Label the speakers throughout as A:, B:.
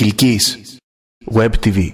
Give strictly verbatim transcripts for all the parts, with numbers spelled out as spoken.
A: Κιλκής Web τι βι.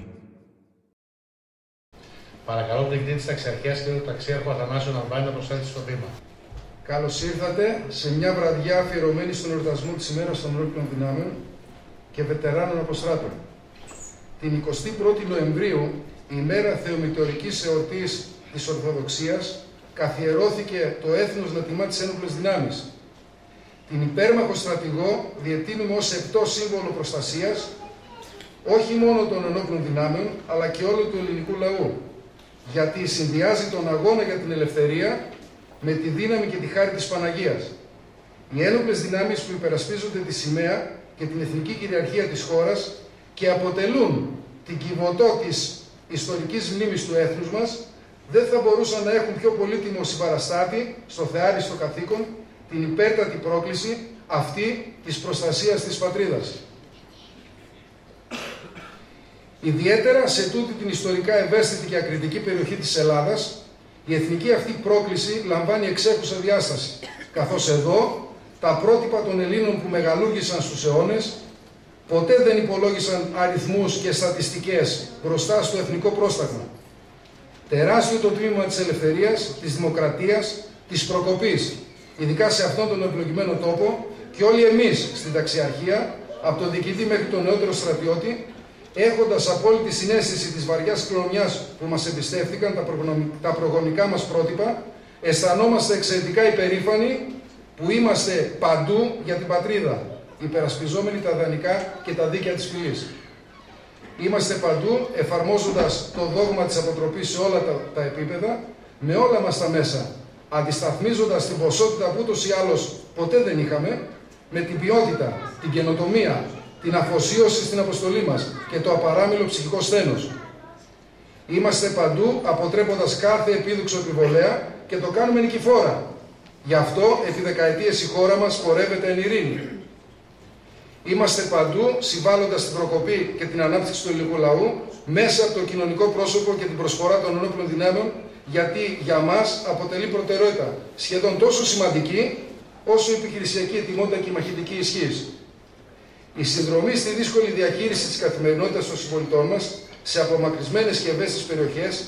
B: Παρακαλώ τον διοικητή της Ταξιαρχίας, κ. Ταξίαρχο Αθανάσιο Ναμπάνη, να προσθέσει στο βήμα.
C: Καλώς ήρθατε σε μια βραδιά αφιερωμένη στον εορτασμό της ημέρας των Ενόπλων Δυνάμεων και Βετεράνων Αποστράτων. Την εικοστή πρώτη Νοεμβρίου, η ημέρα θεομητεωρικής εορτής της Ορθοδοξίας, καθιερώθηκε το έθνος να τιμά τις ένοπλες δυνάμεις. Την υπέρμαχο στρατηγό διετείνουμε ως επτό σύμβολο προστασίας, όχι μόνο των ενόπλων δυνάμεων, αλλά και όλου του ελληνικού λαού, γιατί συνδυάζει τον αγώνα για την ελευθερία με τη δύναμη και τη χάρη της Παναγίας. Οι ένοπλες δυνάμεις που υπερασπίζονται τη σημαία και την εθνική κυριαρχία της χώρας και αποτελούν την κυβωτό της ιστορικής μνήμης του έθνους μας, δεν θα μπορούσαν να έχουν πιο πολύτιμο συμπαραστάτη στο θεάριστο καθήκον την υπέρτατη πρόκληση αυτή της προστασίας της πατρίδας. Ιδιαίτερα σε τούτη την ιστορικά ευαίσθητη και ακριτική περιοχή της Ελλάδας, η εθνική αυτή πρόκληση λαμβάνει εξέχουσα διάσταση, καθώς εδώ τα πρότυπα των Ελλήνων που μεγαλούργησαν στους αιώνες ποτέ δεν υπολόγισαν αριθμούς και στατιστικές μπροστά στο εθνικό πρόσταγμα. Τεράστιο το τμήμα της ελευθερίας, της δημοκρατίας, της προκοπής, ειδικά σε αυτόν τον ευλογημένο τόπο, και όλοι εμείς στην Ταξιαρχία, από τον διοικητή μέχρι τον νεότερο στρατιώτη, έχοντας απόλυτη συναίσθηση της βαριάς κληρονομιάς που μας εμπιστεύτηκαν τα, τα προγονικά μας πρότυπα, αισθανόμαστε εξαιρετικά υπερήφανοι που είμαστε παντού για την πατρίδα, υπερασπιζόμενοι τα ιδανικά και τα δίκαια της φυλής. Είμαστε παντού εφαρμόζοντας το δόγμα της αποτροπής σε όλα τα, τα επίπεδα, με όλα μας τα μέσα, αντισταθμίζοντας την ποσότητα που ούτως ή άλλως ποτέ δεν είχαμε, με την ποιότητα, την καινοτομία, την αφοσίωση στην αποστολή μας και το απαράμιλο ψυχικό σθένος. Είμαστε παντού αποτρέποντας κάθε επίδοξο επιβολέα και το κάνουμε νικηφόρα. Γι' αυτό επί δεκαετίες η χώρα μας πορεύεται εν ειρήνη. Είμαστε παντού συμβάλλοντας την προκοπή και την ανάπτυξη του ελληνικού λαού μέσα από το κοινωνικό πρόσωπο και την προσφορά των ενόπλων δυνάμεων, γιατί για μας αποτελεί προτεραιότητα σχεδόν τόσο σημαντική όσο η επιχειρησιακή ετοιμότητα και η μαχητική ισχύς. Η συνδρομή στη δύσκολη διαχείριση της καθημερινότητας των συμπολιτών μας σε απομακρυσμένες και ευαίσθητες περιοχές,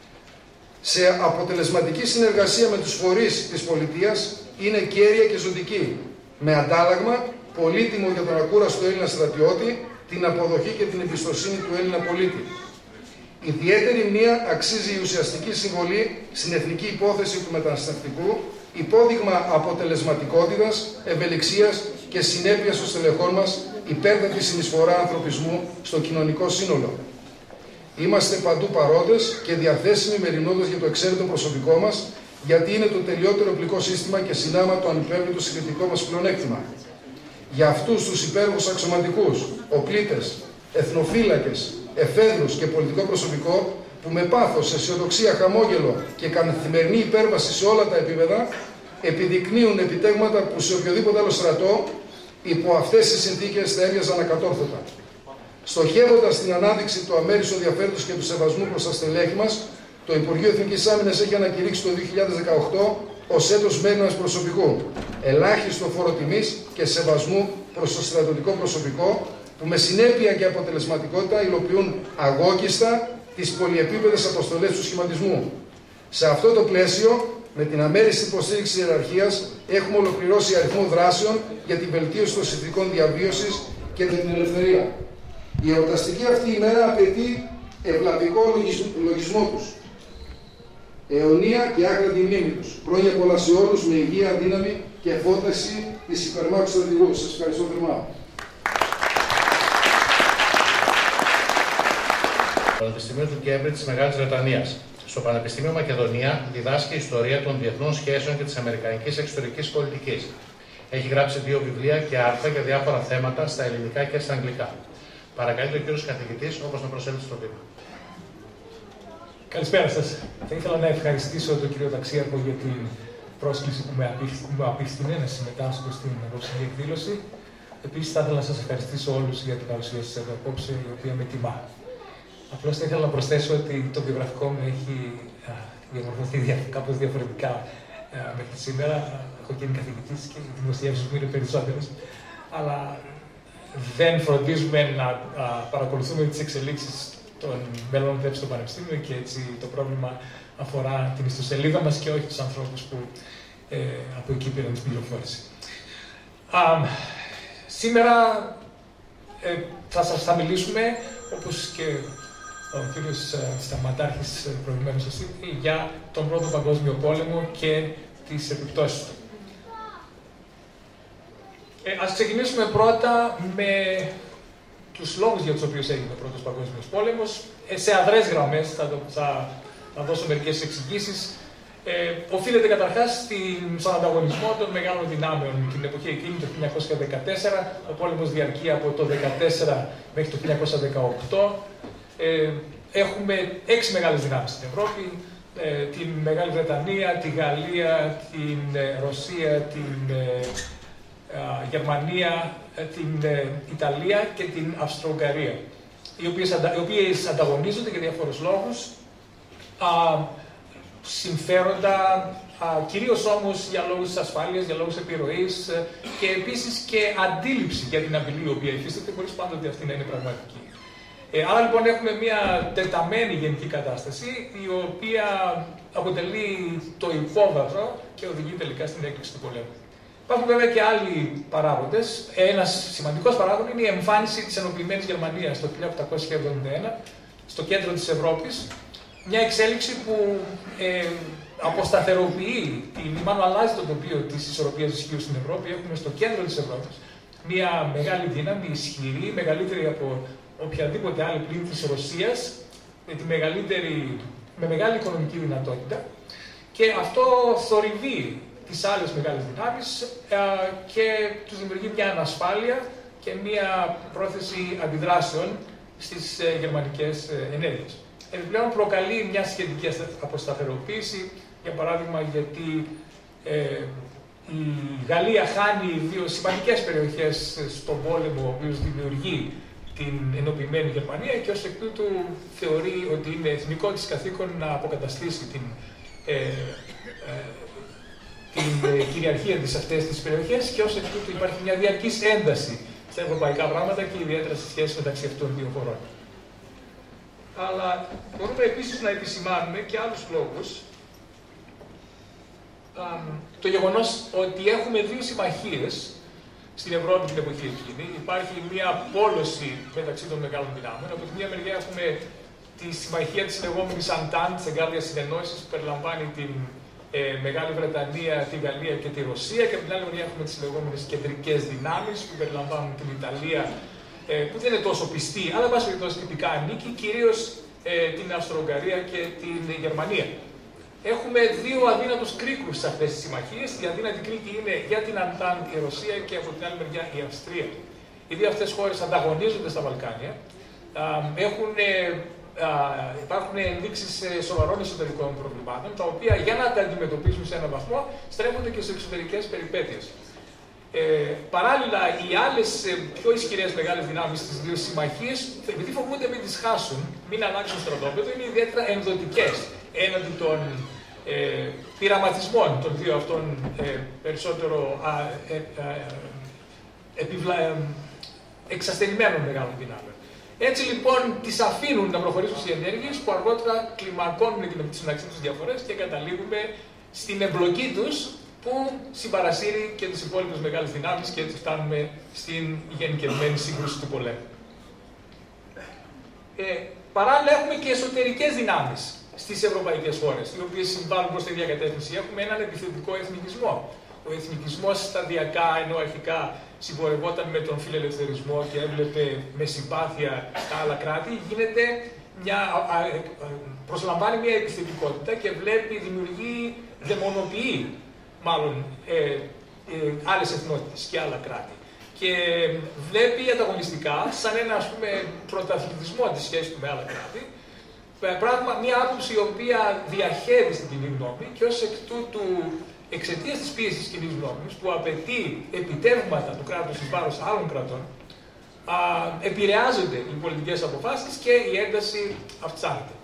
C: σε αποτελεσματική συνεργασία με τους φορείς της πολιτείας, είναι κέρια και ζωτική, με αντάλλαγμα πολύτιμο για τον ακούραστο Έλληνα στρατιώτη την αποδοχή και την εμπιστοσύνη του Έλληνα πολίτη. Ιδιαίτερη μνήα αξίζει η ουσιαστική συμβολή στην εθνική υπόθεση του μεταναστευτικού, υπόδειγμα αποτελεσματικότητας, ευελιξίας και συνέπειας των στελεχών μας, υπέρτατη συνεισφορά ανθρωπισμού στο κοινωνικό σύνολο. Είμαστε παντού παρόντες και διαθέσιμοι μεριμνώντας για το εξαίρετο προσωπικό μας, γιατί είναι το τελειότερο οπλικό σύστημα και συνάμα το ανυπέρβλητο συγκριτικό μας πλεονέκτημα. Για αυτούς τους υπέροχους αξιωματικούς, οπλίτες, εθνοφύλακες, εφέδρους και πολιτικό προσωπικό, που με πάθος, αισιοδοξία, χαμόγελο και καθημερινή υπέρβαση σε όλα τα επίπεδα επιδεικνύουν επιτέγματα που σε οποιοδήποτε άλλο στρατό υπό αυτές τις συνθήκες θα έβιαζαν ακατόρθωτα. Στοχεύοντας την ανάδειξη του αμέριστου ενδιαφέροντος και του σεβασμού προς τα στελέχη μας, το Υπουργείο Εθνικής Άμυνας έχει ανακηρύξει το δύο χιλιάδες δεκαοκτώ ως έτος μέριμνας προσωπικού, ελάχιστο φόρο τιμής και σεβασμού προς το στρατιωτικό προσωπικό, που με συνέπεια και αποτελεσματικότητα υλοποιούν αγώγιστα τις πολυεπίπεδες αποστολές του σχηματισμού. Σε αυτό το πλαίσιο, με την αμέριστη υποστήριξη της ιεραρχίας, έχουμε ολοκληρώσει αριθμό δράσεων για την βελτίωση των συνθηκών διαβίωσης και την ελευθερία. Η εορταστική αυτή ημέρα απαιτεί ευλαβικό λογισμό τους, αιωνία και άκρατη μνήμη τους. Χρόνια πολλά σε όλους, με υγεία, δύναμη και φώτιση της υπερμάχου στρατηγού. Σας ευχαριστώ θερμά.
B: Πανεπιστημίου του Κέμπριτζ της Μεγάλης Βρετανίας. Στο Πανεπιστήμιο Μακεδονία διδάσκει ιστορία των διεθνών σχέσεων και της αμερικανικής εξωτερικής πολιτικής. Έχει γράψει δύο βιβλία και άρθρα για διάφορα θέματα στα ελληνικά και στα αγγλικά. Παρακαλείται ο κύριος καθηγητής, όπως να προσέλθει στο βήμα.
D: Καλησπέρα σας. Θα ήθελα να ευχαριστήσω τον κύριο Ταξίαρχο για την πρόσκληση που με απίφθινε να συμμετάσχω στην απόψινή εκδήλωση. Επίσης, θα ήθελα να σας ευχαριστήσω όλους για την παρουσία σας εδώ απόψε, η οποία με τιμά. Απλώς θα ήθελα να προσθέσω ότι το βιογραφικό μου έχει διαμορφωθεί κάπως διαφορετικά μέχρι σήμερα. Έχω γίνει καθηγητής και οι δημοσιεύσεις μου είναι περισσότερες. Αλλά δεν φροντίζουμε να α, παρακολουθούμε τις εξελίξεις των μέλων ΔΕΠ στο Πανεπιστήμιο και έτσι το πρόβλημα αφορά την ιστοσελίδα μας και όχι τους ανθρώπους που ε, από εκεί πήραν την πληροφόρηση. Α, σήμερα ε, θα σας θα μιλήσουμε, όπως και ο κύριος Σταματάρχης προηγουμένως σας είπε, για τον Πρώτο Παγκόσμιο Πόλεμο και τις επιπτώσεις του. Ε, ας ξεκινήσουμε πρώτα με τους λόγους για τους οποίους έγινε ο Πρώτος Παγκόσμιος Πόλεμος. Ε, σε αδρές γραμμές θα, θα, θα δώσω μερικές εξηγήσεις. Ε, οφείλεται καταρχάς στην, στον ανταγωνισμό των μεγάλων δυνάμεων την εποχή εκείνη, το χίλια εννιακόσια δεκατέσσερα. Ο πόλεμος διαρκεί από το χίλια εννιακόσια δεκατέσσερα μέχρι το χίλια εννιακόσια δεκαοκτώ. Ε, έχουμε έξι μεγάλες δυνάμεις στην Ευρώπη. Ε, την Μεγάλη Βρετανία, τη Γαλλία, την ε, Ρωσία, την ε, ε, Γερμανία, ε, την ε, Ιταλία και την Αυστρο-Ουγγαρία, οι οποίες, αντα, οι οποίες ανταγωνίζονται για διάφορους λόγους, α, συμφέροντα, α, κυρίως όμως για λόγους ασφάλειας, για λόγους επιρροής ε, και επίσης και αντίληψη για την απειλή η οποία υφίσταται, χωρίς πάντοτε αυτή να είναι πραγματική. Ε, άρα λοιπόν έχουμε μια τεταμένη γενική κατάσταση, η οποία αποτελεί το υπόβαθρο και οδηγεί τελικά στην έκρηξη του πολέμου. Υπάρχουν βέβαια και άλλοι παράγοντες. Ένας σημαντικός παράγοντας είναι η εμφάνιση της ενοποιημένης Γερμανίας το χίλια οκτακόσια εβδομήντα ένα στο κέντρο της Ευρώπης. Μια εξέλιξη που ε, αποσταθεροποιεί, την, μάλλον αλλάζει το τοπίο της ισορροπίας ισχύου στην Ευρώπη. Έχουμε στο κέντρο της Ευρώπης μια μεγάλη δύναμη, ισχυρή, μεγαλύτερη από οποιαδήποτε άλλη πλήν της Ρωσίας, με, τη μεγαλύτερη, με μεγάλη οικονομική δυνατότητα, και αυτό θορυβεί τις άλλες μεγάλες δυνάμεις ε, και τους δημιουργεί μια ανασφάλεια και μια πρόθεση αντιδράσεων στις ε, γερμανικές ε, ενέργειες. Επιπλέον προκαλεί μια σχετική αποσταθεροποίηση, για παράδειγμα γιατί ε, η Γαλλία χάνει δύο σημαντικές περιοχές στον πόλεμο, ο οποίος δημιουργεί την ενοποιημένη Γερμανία, και ως εκ τούτου θεωρεί ότι είναι εθνικό της καθήκον να αποκαταστήσει την, ε, ε, την ε, κυριαρχία της σε αυτές τις περιοχές, και ως εκ τούτου υπάρχει μια διαρκής ένταση στα ευρωπαϊκά πράγματα και ιδιαίτερα στη σχέση μεταξύ αυτών των δύο χωρών. Αλλά μπορούμε επίσης να επισημάνουμε και άλλους λόγους. Α, το γεγονός ότι έχουμε δύο συμμαχίες στην Ευρώπη την εποχή εκείνη. Υπάρχει μια πόλωση μεταξύ των μεγάλων δυνάμεων. Από τη μία μεριά έχουμε τη συμμαχία της λεγόμενης Entente, της εγκάρδιας συνεννόησης, που περιλαμβάνει την ε, Μεγάλη Βρετανία, τη Γαλλία και τη Ρωσία, και από την άλλη μεριά έχουμε τις λεγόμενες κεντρικές δυνάμεις, που περιλαμβάνουν την Ιταλία, ε, που δεν είναι τόσο πιστή, αλλά εν πάση περιπτώσει τυπικά ανήκει, κυρίως ε, την Αυστρο-Ουγγαρία και την Γερμανία. Έχουμε δύο αδύνατους κρίκους σε αυτές τις συμμαχίες. Η αδύνατη κρίκη είναι για την Entente η Ρωσία και από την άλλη μεριά η Αυστρία. Οι δύο αυτές χώρες ανταγωνίζονται στα Βαλκάνια. Έχουν, υπάρχουν ενδείξεις σοβαρών εσωτερικών προβλημάτων, τα οποία για να τα αντιμετωπίσουν σε έναν βαθμό στρέφονται και σε εξωτερικές περιπέτειες. Ε, παράλληλα, οι άλλες πιο ισχυρές μεγάλες δυνάμεις στις δύο συμμαχίες, επειδή φοβούνται μην τις χάσουν, μην αλλάξουν στρατόπεδο, είναι ιδιαίτερα ενδοτικές έναντι των ε, πειραματισμών των δύο αυτών ε, περισσότερο α, ε, ε, επιβλα, ε, εξασθενημένων μεγάλων δυνάμεων. Έτσι λοιπόν τις αφήνουν να προχωρήσουν σε ενέργειες που αργότερα κλιμακώνουν και μεταξύ τους διαφορές και καταλήγουμε στην εμπλοκή τους, που συμπαρασύρει και τις υπόλοιπες μεγάλες δυνάμεις, και έτσι φτάνουμε στην γενικευμένη σύγκρουση του πολέμου. Ε, παράλληλα έχουμε και εσωτερικές δυνάμεις στις ευρωπαϊκές χώρες, οι οποίες συμβάλλουν προς τη διακατεύθυνση. Έχουμε έναν επιθετικό εθνικισμό. Ο εθνικισμός σταδιακά, ενώ αρχικά συμπορευόταν με τον φιλελευθερισμό και έβλεπε με συμπάθεια τα άλλα κράτη, γίνεται μια, α, α, προσλαμβάνει μια επιθετικότητα και βλέπει, δημιουργεί, δαιμονοποιεί μάλλον ε, ε, άλλες εθνότητες και άλλα κράτη. Και βλέπει ανταγωνιστικά σαν ένα, ας πούμε, πρωταθλητισμό της σχέσης του με άλλα κράτη. Πράγμα, μια άποψη η οποία διαχέει στην κοινή γνώμη, και ως εκ τούτου, εξαιτίας της πίεσης της κοινής γνώμης, που απαιτεί επιτεύγματα του κράτους εις βάρος άλλων κρατών, α, επηρεάζονται οι πολιτικές αποφάσεις και η ένταση αυξάνεται.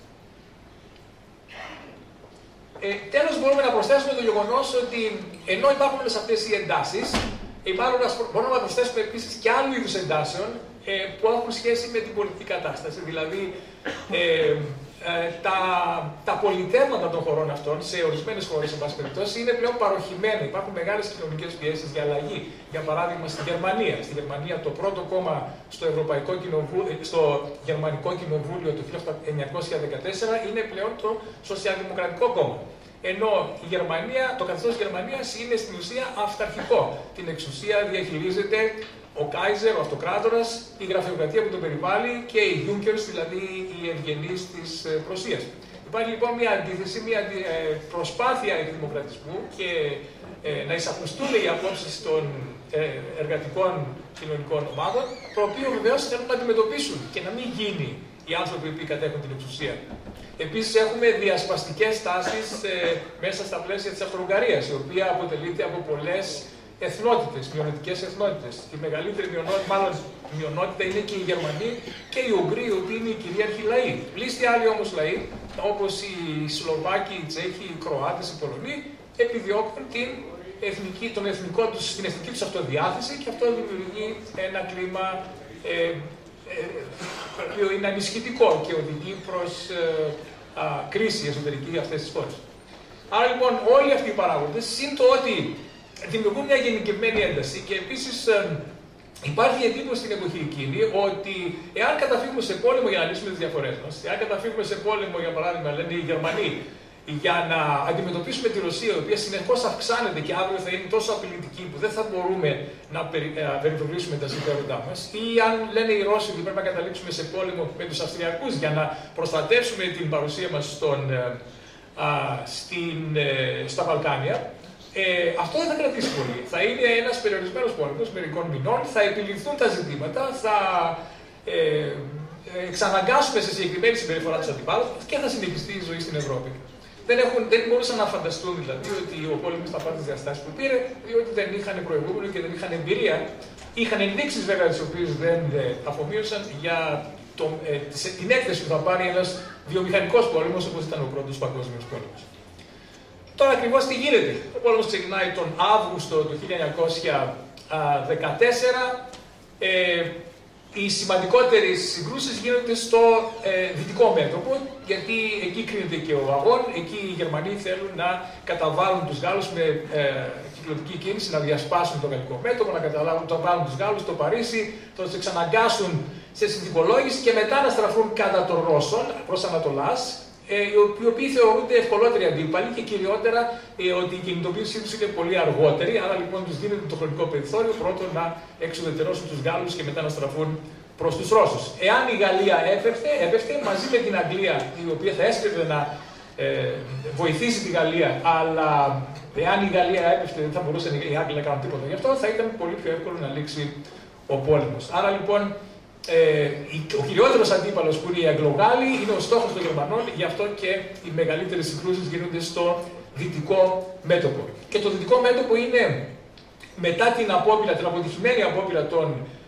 D: Ε, τέλος, μπορούμε να προσθέσουμε το γεγονός ότι ενώ υπάρχουν όλες αυτές οι εντάσεις, Υπάρχουν, μπορούμε να προσθέσουμε επίσης και άλλου είδους εντάσεων ε, που έχουν σχέση με την πολιτική κατάσταση. Δηλαδή, ε, ε, τα, τα πολιτεύματα των χωρών αυτών, σε ορισμένες χώρες, εν πάση περιπτώσει, είναι πλέον παροχημένα. Υπάρχουν μεγάλες κοινωνικές πιέσεις για αλλαγή. Για παράδειγμα, στη Γερμανία. Στη Γερμανία, το πρώτο κόμμα στο, Ευρωπαϊκό Κοινοβούλιο, στο Γερμανικό Κοινοβούλιο του χίλια εννιακόσια δεκατέσσερα είναι πλέον το Σοσιαλδημοκρατικό Κόμμα. Ενώ η Γερμανία, το καθεστώς της Γερμανίας είναι στην ουσία αυταρχικό. Την εξουσία διαχειρίζεται ο Κάιζερ, ο αυτοκράτορας, η γραφειοκρατία που τον περιβάλλει και οι Junkers, δηλαδή οι ευγενείς της Πρωσίας. Υπάρχει λοιπόν μια αντίθεση, μια προσπάθεια εκδημοκρατισμού και ε, να εισακουστούν οι απόψεις των ε, εργατικών κοινωνικών ομάδων, το οποίο βεβαίως θέλουν να αντιμετωπίσουν και να μην γίνει οι άνθρωποι που κατέχουν την εξουσία. Επίσης, έχουμε διασπαστικές τάσεις ε, μέσα στα πλαίσια της Αυστρο-Ουγγαρίας, η οποία αποτελείται από πολλές εθνότητες, μειονοτικές εθνότητες. Η μεγαλύτερη μειονότητα, μάλλον μειονότητα είναι και οι Γερμανοί και οι Ουγγροί, οι οποίοι είναι οι κυρίαρχοι λαοί. Πλήστοι άλλοι όμως λαοί, όπως οι Σλοβάκοι, οι Τσέχοι, οι Κροάτες, οι Πολωνοί, επιδιώκουν την, εθνική, τον εθνικό τους, την εθνική τους αυτοδιάθεση και αυτό δημιουργεί ένα κλίμα ε, το οποίο είναι ανισχυτικό και οδηγεί προς ε, α, κρίση εσωτερική για αυτές τις χώρες. Άρα λοιπόν όλοι αυτοί οι παράγοντες, συν το ότι δημιουργούν μια γενικευμένη ένταση και επίσης ε, υπάρχει εντύπωση στην εποχή εκείνη ότι εάν καταφύγουμε σε πόλεμο για να λύσουμε τις διαφορές μας, εάν καταφύγουμε σε πόλεμο, για παράδειγμα, λένε οι Γερμανοί, για να αντιμετωπίσουμε τη Ρωσία, η οποία συνεχώς αυξάνεται και αύριο θα είναι τόσο απειλητική που δεν θα μπορούμε να περιφρονήσουμε τα συμφέροντά μας, ή αν λένε οι Ρώσοι ότι πρέπει να καταλήξουμε σε πόλεμο με τους Αυστριακούς για να προστατεύσουμε την παρουσία μας στον, α, στην, στα Βαλκάνια, ε, αυτό δεν θα κρατήσει πολύ. Θα είναι ένας περιορισμένος πόλεμος μερικών μηνών, θα επιληθούν τα ζητήματα, θα ε, ε, εξαναγκάσουμε σε συγκεκριμένη συμπεριφορά τους αντιπάλους και θα συνεχιστεί η ζωή στην Ευρώπη. Δεν, έχουν, δεν μπορούσαν να φανταστούν δηλαδή ότι ο πόλεμος θα πάρει τις διαστάσεις που πήρε, διότι δεν είχαν προηγούμενο και δεν είχαν εμπειρία. Είχαν ενδείξεις βέβαια τις οποίες δεν αφομοίωσαν για το, ε, την έκθεση που θα πάρει ένας βιομηχανικός πόλεμος όπως ήταν ο πρώτος παγκόσμιος πόλεμος. Τώρα ακριβώς τι γίνεται. Ο πόλεμος ξεκινάει τον Αύγουστο του χίλια εννιακόσια δεκατέσσερα. Ε, Οι σημαντικότερες συγκρούσεις γίνονται στο ε, δυτικό μέτωπο, γιατί εκεί κρίνεται και ο αγών, εκεί οι Γερμανοί θέλουν να καταβάλουν τους Γάλλους με ε, κυκλωτική κίνηση, να διασπάσουν το γαλλικό μέτωπο, να καταβάλουν τους Γάλλους στο Παρίσι, θα τους εξαναγκάσουν σε συνθηκολόγηση και μετά να στραφούν κατά των Ρώσων προς Ανατολάς, ε, οι οποίοι θεωρούνται ευκολότεροι αντίπαλοι και κυριότερα ε, ότι η κινητοποίησή τους είναι πολύ αργότερη, άρα λοιπόν τους δίνεται το χρονικό περιθώριο πρώτον να εξουδετερώσουν τους Γάλλους και μετά να στραφούν προς τους Ρώσους. Εάν η Γαλλία έπεφτε, έπεφτε μαζί με την Αγγλία, η οποία θα έσκρεπε να ε, βοηθήσει τη Γαλλία, αλλά εάν η Γαλλία έπεφτε δεν θα μπορούσαν οι Άγγλοι να κάνουν τίποτα γι' αυτό, θα ήταν πολύ πιο εύκολο να λήξει ο πόλεμος. Άρα λοιπόν Ε, ο κυριότερος αντίπαλος που είναι οι Αγγλογάλοι είναι ο στόχος των Γερμανών, γι' αυτό και οι μεγαλύτερες συγκρούσεις γίνονται στο δυτικό μέτωπο. Και το δυτικό μέτωπο είναι μετά την απόπειρα, την αποτυχημένη απόπειρα των,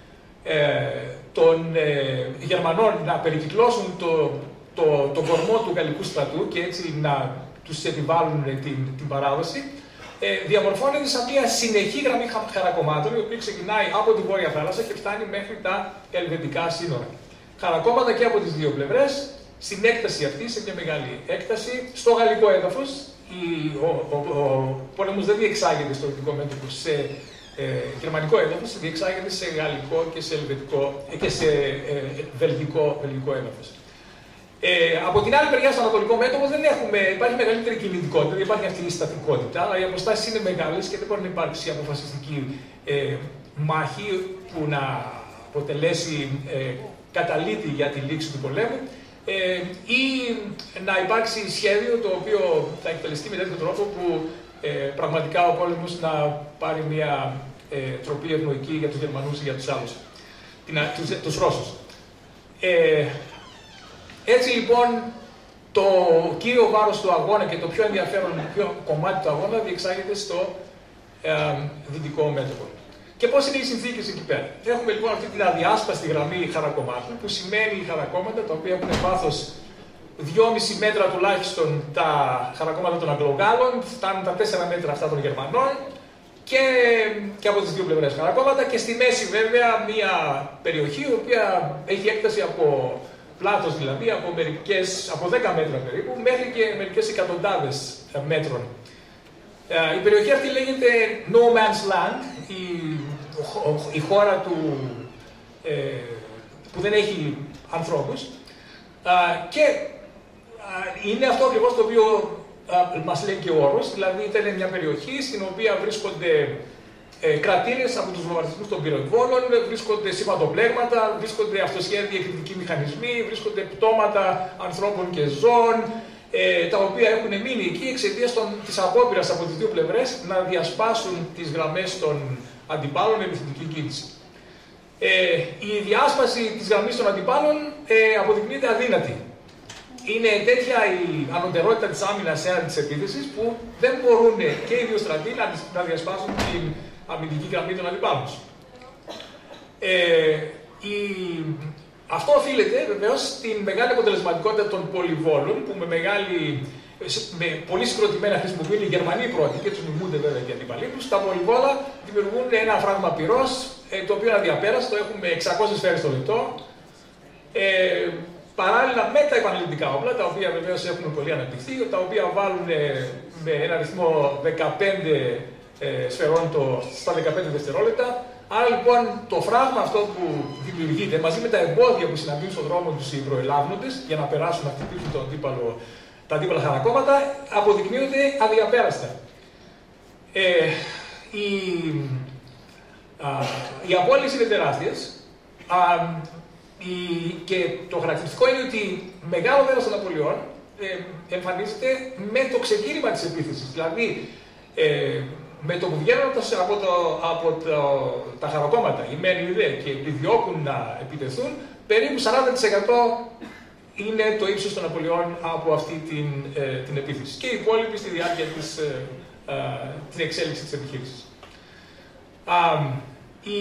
D: ε, των ε, Γερμανών να περικυκλώσουν το, το, το κορμό του γαλλικού στρατού και έτσι να τους επιβάλλουν την, την παράδοση. Ε, διαμορφώνεται σαν μια συνεχή γραμμή χαρακομμάτων, η οποία ξεκινάει από τη Βόρεια Θάλασσα και φτάνει μέχρι τα ελβετικά σύνορα. Χαρακόμματα και από τις δύο πλευρές, στην έκταση αυτή, σε μια μεγάλη έκταση, στο γαλλικό έδαφος. Η, ο, ο, ο, ο πόλεμος δεν διεξάγεται στο δυτικό μέτωπο σε ε, γερμανικό έδαφος, διεξάγεται σε γαλλικό και σε, ελβετικό, ε, και σε ε, βελγικό, βελγικό έδαφος. Ε, από την άλλη μεριά, στο ανατολικό μέτωπο δεν έχουμε, υπάρχει μεγαλύτερη κινητικότητα, δεν υπάρχει αυτή η στατικότητα, αλλά οι αποστάσεις είναι μεγάλες και δεν μπορεί να υπάρξει αποφασιστική ε, μάχη που να αποτελέσει ε, καταλήτη για τη λήξη του πολέμου ε, ή να υπάρξει σχέδιο το οποίο θα εκτελεστεί με τέτοιο τρόπο που ε, πραγματικά ο πόλεμος να πάρει μια ε, τροπή ευνοϊκή για τους Γερμανούς ή για τους άλλους, την, τους, τους Ρώσους. Ε, Έτσι λοιπόν, το κύριο βάρος του αγώνα και το πιο ενδιαφέρον το πιο κομμάτι του αγώνα διεξάγεται στο ε, δυτικό μέτωπο. Και πώς είναι οι συνθήκες εκεί πέρα. Έχουμε λοιπόν αυτή την αδιάσπαστη γραμμή χαρακομμάτων, που σημαίνει χαρακόμματα τα οποία έχουν βάθος δυόμιση μέτρα τουλάχιστον τα χαρακόμματα των Αγγλογάλων, φτάνουν τα τέσσερα μέτρα αυτά των Γερμανών και, και από τις δύο πλευρές χαρακόμματα και στη μέση βέβαια μια περιοχή η οποία έχει έκταση από πλάτος δηλαδή από, μερικές, από δέκα μέτρα περίπου μέχρι και μερικές εκατοντάδες μέτρων. Η περιοχή αυτή λέγεται No Man's Land, η, η χώρα του, ε, που δεν έχει ανθρώπους και είναι αυτό ακριβώς το οποίο μας λέει και ο όρος, δηλαδή ήταν μια περιοχή στην οποία βρίσκονται ε, κρατήρες από τους βομβαρδισμούς των πυροβόλων, βρίσκονται σηματοπλέγματα, βρίσκονται αυτοσχέδιοι εκρηκτικοί μηχανισμοί, βρίσκονται πτώματα ανθρώπων και ζώων, ε, τα οποία έχουν μείνει εκεί εξαιτίας της απόπειρας από τις δύο πλευρές να διασπάσουν τις γραμμές των αντιπάλων με επιθετική κίνηση. Ε, η διάσπαση της γραμμής των αντιπάλων ε, αποδεικνύεται αδύνατη. Είναι τέτοια η ανωτερότητα της άμυνας έναντι της επίθεσης που δεν μπορούν και οι δύο στρατοί να διασπάσουν την αμυντική γραμμή των αντιπάλων. Ε, η... Αυτό οφείλεται βεβαίως στην μεγάλη αποτελεσματικότητα των πολυβόλων που με, μεγάλη... με πολύ συγκροτημένα χρησιμοποιούν οι Γερμανοί πρώτοι και τους μιμούνται βέβαια και αντίπαλοι τους. Τα πολυβόλα δημιουργούν ένα φράγμα πυρός το οποίο είναι αδιαπέραστο, έχουμε εξακόσιες σφαίρες το λεπτό. Ε, Παράλληλα με τα επαναληπτικά όπλα, τα οποία βεβαίως έχουν πολύ αναπτυχθεί, τα οποία βάλουν με ένα ρυθμό δεκαπέντε ε, σφαιρών το, στα δεκαπέντε δευτερόλεπτα. Άρα λοιπόν το φράγμα αυτό που δημιουργείται μαζί με τα εμπόδια που συναντούν στον δρόμο τους οι προελάβνοντες για να περάσουν να χτυπήσουν τον αντίπαλο, τα αντίπαλα χαρακόμματα αποδεικνύονται αδιαπέραστα. Ε, οι, α, οι απώλειες είναι τεράστιες. Α, Η... Και το χαρακτηριστικό είναι ότι μεγάλο μέρος των απολειών ε, εμφανίζεται με το ξεκίνημα της επίθεσης. Δηλαδή, ε, με το που βγαίνουν από, το, από το, τα χαρακόμματα, οι μεν οι δε, και επιδιώκουν να επιτεθούν, περίπου σαράντα τοις εκατό είναι το ύψος των απολειών από αυτή την, ε, την επίθεση. Και οι υπόλοιποι στη διάρκεια της ε, ε, την εξέλιξη της επιχείρησης. Α, η,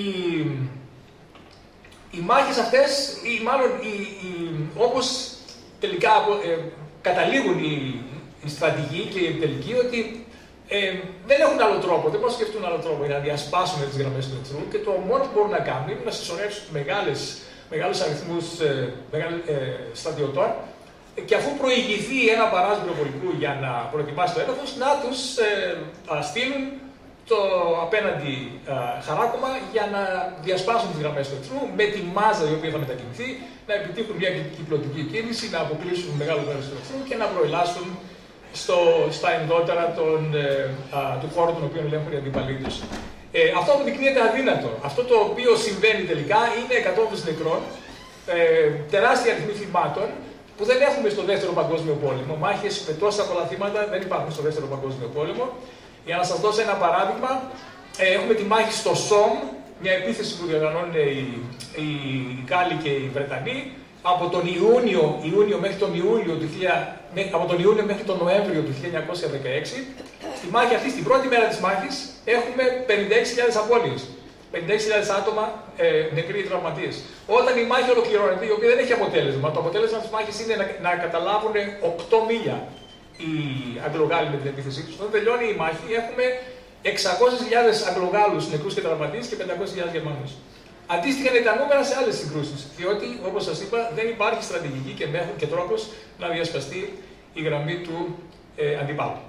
D: Οι μάχες αυτές, ή μάλλον οι, οι, όπως τελικά ε, καταλήγουν οι, οι στρατηγοί και οι επιτελικοί, ότι ε, δεν έχουν άλλο τρόπο, δεν μπορούν να σκεφτούν άλλο τρόπο για να διασπάσουν τις γραμμές του εχθρού και το μόνο που μπορούν να κάνουν είναι να συσσωρεύσουν μεγάλες, μεγάλους αριθμούς ε, μεγάλ, ε, στρατιωτών και αφού προηγηθεί ένα παράσι πυροβολικού για να προετοιμάσει το έδαφος, να τους ε, στείλουν το απέναντι α, χαράκωμα για να διασπάσουν τις γραμμές του εχθρού με τη μάζα η οποία θα μετακινηθεί, να επιτύχουν μια κυκλωτική κίνηση, να αποκλείσουν μεγάλο μέρος του εχθρού και να προελάσουν στο, στα ενδότερα των, ε, α, του χώρου τον οποίο ελέγχουν οι αντίπαλοι τους. Ε, αυτό αποδεικνύεται αδύνατο. Αυτό το οποίο συμβαίνει τελικά είναι εκατόμβες νεκρών, ε, τεράστια αριθμή θυμάτων που δεν έχουμε στο δεύτερο παγκόσμιο πόλεμο. Μάχες με τόσα πολλά θύματα δεν υπάρχουν στο δεύτερο παγκόσμιο πόλεμο. Για να σας δώσω ένα παράδειγμα, ε, έχουμε τη μάχη στο Σόμ, μια επίθεση που διοργανώνουν οι, οι Γάλλοι και οι Βρετανοί, από τον Ιούνιο, Ιούνιο μέχρι τον Ιούλιο του, από τον Ιούνιο μέχρι τον Νοέμβριο του χίλια εννιακόσια δεκαέξι. Στη μάχη αυτή, στην πρώτη μέρα της μάχης, έχουμε πενήντα έξι χιλιάδες απώλειες. πενήντα έξι χιλιάδες άτομα ε, νεκροί τραυματίες. Όταν η μάχη ολοκληρώνεται, η οποία δεν έχει αποτέλεσμα, το αποτέλεσμα της μάχης είναι να, να καταλάβουν οκτώ μίλια οι Αγγλογάλοι με την επίθεσή τους. Όταν τελειώνει η μάχη, έχουμε εξακόσιες χιλιάδες Αγγλογάλους νεκρούς και τραυματίες και πεντακόσιες χιλιάδες Γερμανούς. Αντίστοιχα είναι τα νούμερα σε άλλες συγκρούσεις, διότι, όπως σας είπα, δεν υπάρχει στρατηγική και μέθοδο και τρόπος να διασπαστεί η γραμμή του ε, αντιπάλου.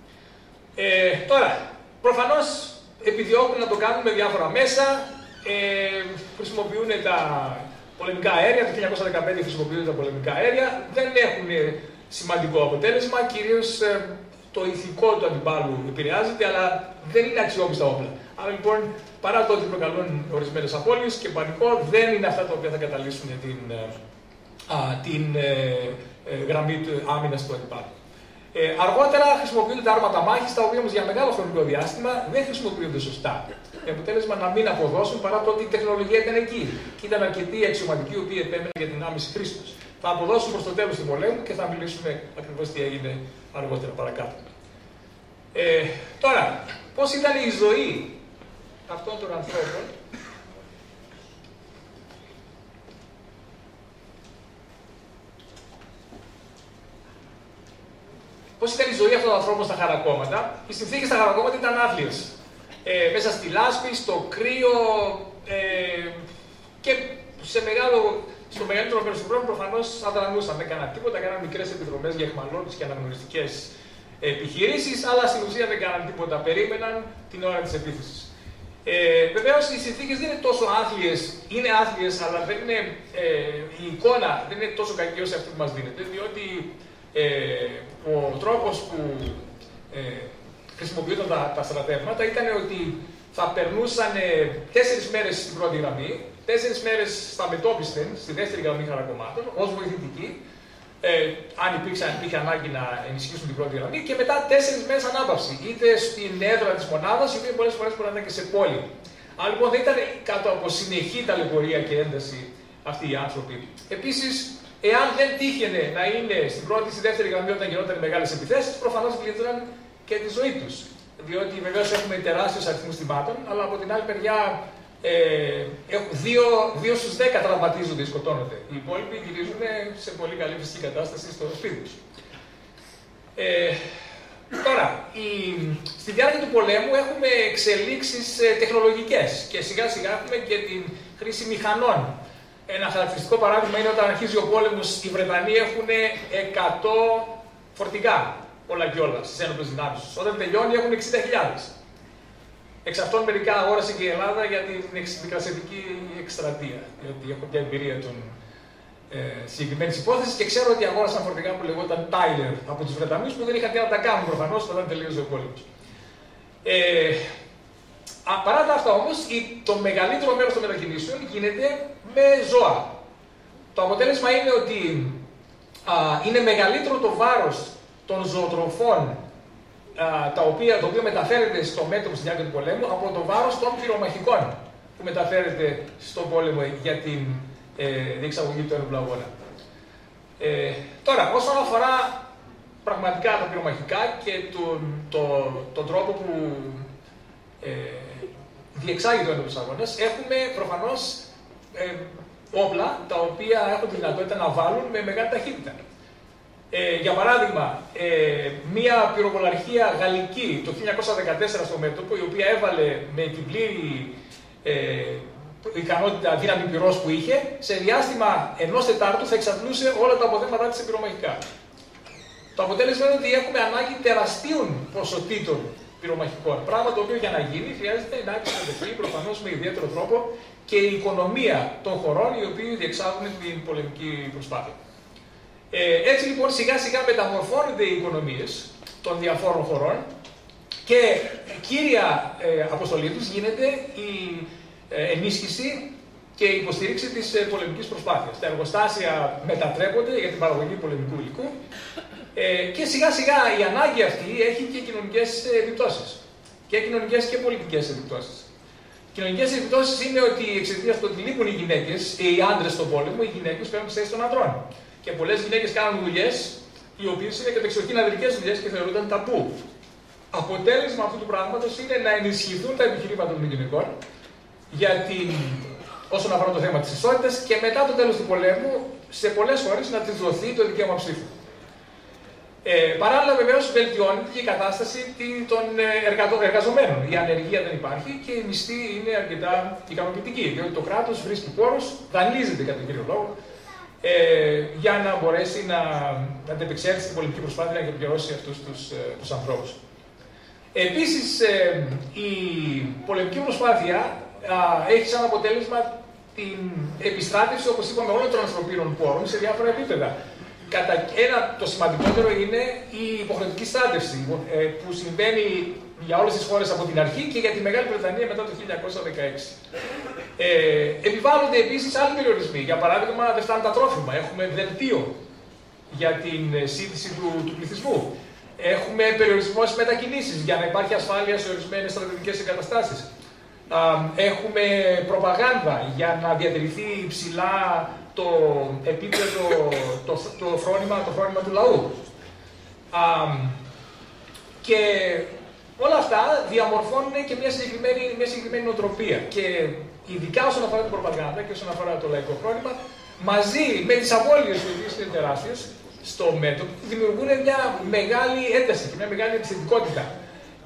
D: Ε, τώρα, προφανώς επιδιώκουν να το κάνουν με διάφορα μέσα, ε, χρησιμοποιούν τα πολεμικά αέρια, το χίλια εννιακόσια δεκαπέντε χρησιμοποιούν τα πολεμικά αέρια, δεν έχουν σημαντικό αποτέλεσμα, κυρίως ε, το ηθικό του αντιπάλου επηρεάζεται, αλλά δεν είναι αξιόπιστα όπλα. Άρα λοιπόν, παρά το ότι προκαλούν ορισμένες απώλειες και πανικό, δεν είναι αυτά τα οποία θα καταλύσουν την, α, την ε, ε, γραμμή του άμυνας του αντιπάλου. Ε, αργότερα χρησιμοποιούνται τα άρματα μάχης, τα οποία όμως για μεγάλο χρονικό διάστημα δεν χρησιμοποιούνται σωστά. Με αποτέλεσμα να μην αποδώσουν παρά το ότι η τεχνολογία ήταν εκεί. Και ήταν αρκετοί αξιωματικοί οι οποίοι επέμεναν για την άμυση χρήση τους. Θα αποδώσουν προς το τέλος του πολέμου και θα μιλήσουμε ακριβώς τι έγινε αργότερα παρακάτω. Ε, τώρα, πώς ήταν η ζωή αυτών των ανθρώπων Πώς ήταν η ζωή αυτών των ανθρώπων στα χαρακόμματα? Οι συνθήκες στα χαρακόμματα ήταν άθλιες.
E: ε, μέσα στη λάσπη, στο κρύο ε, και σε μεγάλο, στο μεγαλύτερο μέρος του χρόνου προφανώς αδρανούσαν, δεν κάναν τίποτα, κάναν μικρές επιδρομές για αιχμαλώτους και αναγνωριστικές επιχειρήσεις, αλλά στην ουσία δεν κάναν τίποτα, περίμεναν την ώρα της επίθεσης. Ε, Βεβαίως οι συνθήκες δεν είναι τόσο άθλιες, είναι άθλιες, αλλά δεν είναι, ε, η εικόνα δεν είναι τόσο κακή όσο αυτή που μας δίνεται, διότι ε, ο τρόπος που ε, χρησιμοποιούνταν τα, τα στρατεύματα ήταν ότι θα περνούσαν ε, τέσσερις μέρες στην πρώτη γραμμή, τέσσερις μέρες στα μετόπιστεν, στη δεύτερη γραμμή χαρακομμάτων, ως βοηθητικοί, ε, αν υπήρξε, υπήρχε ανάγκη να ενισχύσουν την πρώτη γραμμή, και μετά τέσσερις μέρες ανάπαυση, είτε στην έδρα της μονάδας, η οποία πολλές φορές μπορεί να ήταν και σε πόλη. Αλλά λοιπόν δεν ήταν κάτω από συνεχή ταλαιπωρία και ένταση αυτοί οι άνθρωποι. Επίσης, εάν δεν τύχαινε να είναι στην πρώτη ή στη δεύτερη γραμμή όταν γινόταν μεγάλες επιθέσεις, προφανώς γλίτρωναν και τη ζωή τους. Διότι βεβαίως έχουμε τεράστιους αριθμούς θυμάτων, αλλά από την άλλη μεριά ε, δύο, δύο στους δέκα τραυματίζονται ή σκοτώνονται. Οι υπόλοιποι γυρίζουν σε πολύ καλή φυσική κατάσταση στο σπίτι τους. Ε, τώρα, η, στη διάρκεια του πολέμου έχουμε εξελίξεις ε, τεχνολογικές και σιγά σιγά έχουμε και την χρήση μηχανών. Ένα χαρακτηριστικό παράδειγμα είναι όταν αρχίζει ο πόλεμος, οι Βρετανοί έχουν εκατό φορτηγά. Όλα και όλα στις ένοπλες δυνάμεις τους. Όταν τελειώνει έχουν εξήντα χιλιάδες. Εξ αυτών μερικά αγόρασε και η Ελλάδα για την μικρασιατική εκστρατεία. Διότι έχω πια εμπειρία των ε, συγκεκριμένης υπόθεσης και ξέρω ότι αγόρασαν φορτηγά που λεγόταν Tyler από τους Βρετανούς που δεν είχαν τι να τα κάνουν προφανώς όταν τελείωσε ο πόλεμος. Ε, α, παρά τα αυτά όμως, το μεγαλύτερο μέρος των μετακινήσεων γίνεται με ζώα. Το αποτέλεσμα είναι ότι α, είναι μεγαλύτερο το βάρος των ζωοτροφών α, τα οποία, το οποίο μεταφέρεται στο μέτωπο στη διάρκεια του πολέμου από το βάρος των πυρομαχικών που μεταφέρεται στον πόλεμο για την ε, διεξαγωγή του ένοπλου αγώνα. Ε, τώρα, όσον αφορά πραγματικά τα πυρομαχικά και τον, το, το τρόπο που ε, διεξάγει ο ένοπλος αγώνας, έχουμε προφανώς ε, όπλα τα οποία έχουν τη δυνατότητα να βάλουν με μεγάλη ταχύτητα. Ε, για παράδειγμα, ε, μία πυροβολαρχία γαλλική το χίλια εννιακόσια δεκατέσσερα στο μέτωπο, η οποία έβαλε με την πλήρη ε, ικανότητα δύναμη πυρός που είχε, σε διάστημα ενός τετάρτου θα εξαντλούσε όλα τα αποθέματα της σε πυρομαχικά. Το αποτέλεσμα είναι ότι έχουμε ανάγκη τεραστίων ποσοτήτων πυρομαχικών. Πράγμα το οποίο για να γίνει χρειάζεται να εξαρτηθεί προφανώς με ιδιαίτερο τρόπο και η οικονομία των χωρών οι οποίοι διεξάγουν την πολεμική προσπάθεια. Ε, έτσι λοιπόν σιγά σιγά μεταμορφώνονται οι οικονομίες των διαφόρων χωρών και κύρια ε, αποστολή τους γίνεται η ε, ενίσχυση και η υποστήριξη της ε, πολεμικής προσπάθειας. Τα εργοστάσια μετατρέπονται για την παραγωγή πολεμικού υλικού ε, και σιγά σιγά η ανάγκη αυτή έχει και κοινωνικές επιπτώσεις. Και κοινωνικές και πολιτικές επιπτώσεις. Κοινωνικές επιπτώσεις είναι ότι εξαιτίας του ότι λείπουν οι γυναίκες, οι άντρες στον πόλεμο, οι γυναίκες παίρνουν τη θέση των ανδρών. Και πολλές γυναίκες κάνουν δουλειές οι οποίες είναι κατεξοχήν ανδρικές δουλειές και θεωρούνταν ταμπού. Αποτέλεσμα αυτού του πράγματος είναι να ενισχυθούν τα επιχειρήματα των γυναικών για την, όσον αφορά το θέμα της ισότητας και μετά το τέλος του πολέμου σε πολλές χώρες να της δοθεί το δικαίωμα ψήφου. Ε, παράλληλα, βεβαίως, βελτιώνεται και η κατάσταση των εργαζομένων. Η ανεργία δεν υπάρχει και η μισθή είναι αρκετά ικανοποιητική. Διότι το κράτος βρίσκει πόρους, δανείζεται κατά κύριο λόγο, ε, για να μπορέσει να, να αντεπεξέλθει στην πολιτική προσπάθεια να εκπληρώσει αυτούς τους, ε, τους ανθρώπους. Επίσης, ε, η πολεμική προσπάθεια α, έχει σαν αποτέλεσμα την επιστράτευση, όπως είπαμε, όλων των ανθρωπίνων πόρων σε διάφορα επίπεδα. Κατά ένα, το σημαντικότερο είναι η υποχρεωτική στράτευση, ε, που συμβαίνει για όλες τις χώρες από την αρχή και για τη Μεγάλη Βρετανία μετά το χίλια εννιακόσια δεκαέξι. Ε, επιβάλλονται επίσης άλλοι περιορισμοί. Για παράδειγμα, δεν φτάνουν τα τρόφιμα. Έχουμε δελτίο για την σύντηση του, του πληθυσμού. Έχουμε περιορισμό στις μετακινήσεις για να υπάρχει ασφάλεια σε ορισμένες στρατιωτικές εγκαταστάσεις. Έχουμε προπαγάνδα για να διατηρηθεί ψηλά το επίπεδο, το, το, φρόνημα, το φρόνημα του λαού. Α, και όλα αυτά διαμορφώνουν και μια συγκεκριμένη, μια συγκεκριμένη νοοτροπία. Και ειδικά όσον αφορά την προπαγάνδα και όσον αφορά το λαϊκό φρόνημα, μαζί με τις απώλειες οι οποίες είναι τεράστιες στο μέτωπο, δημιουργούν μια μεγάλη ένταση και μια μεγάλη επιθετικότητα.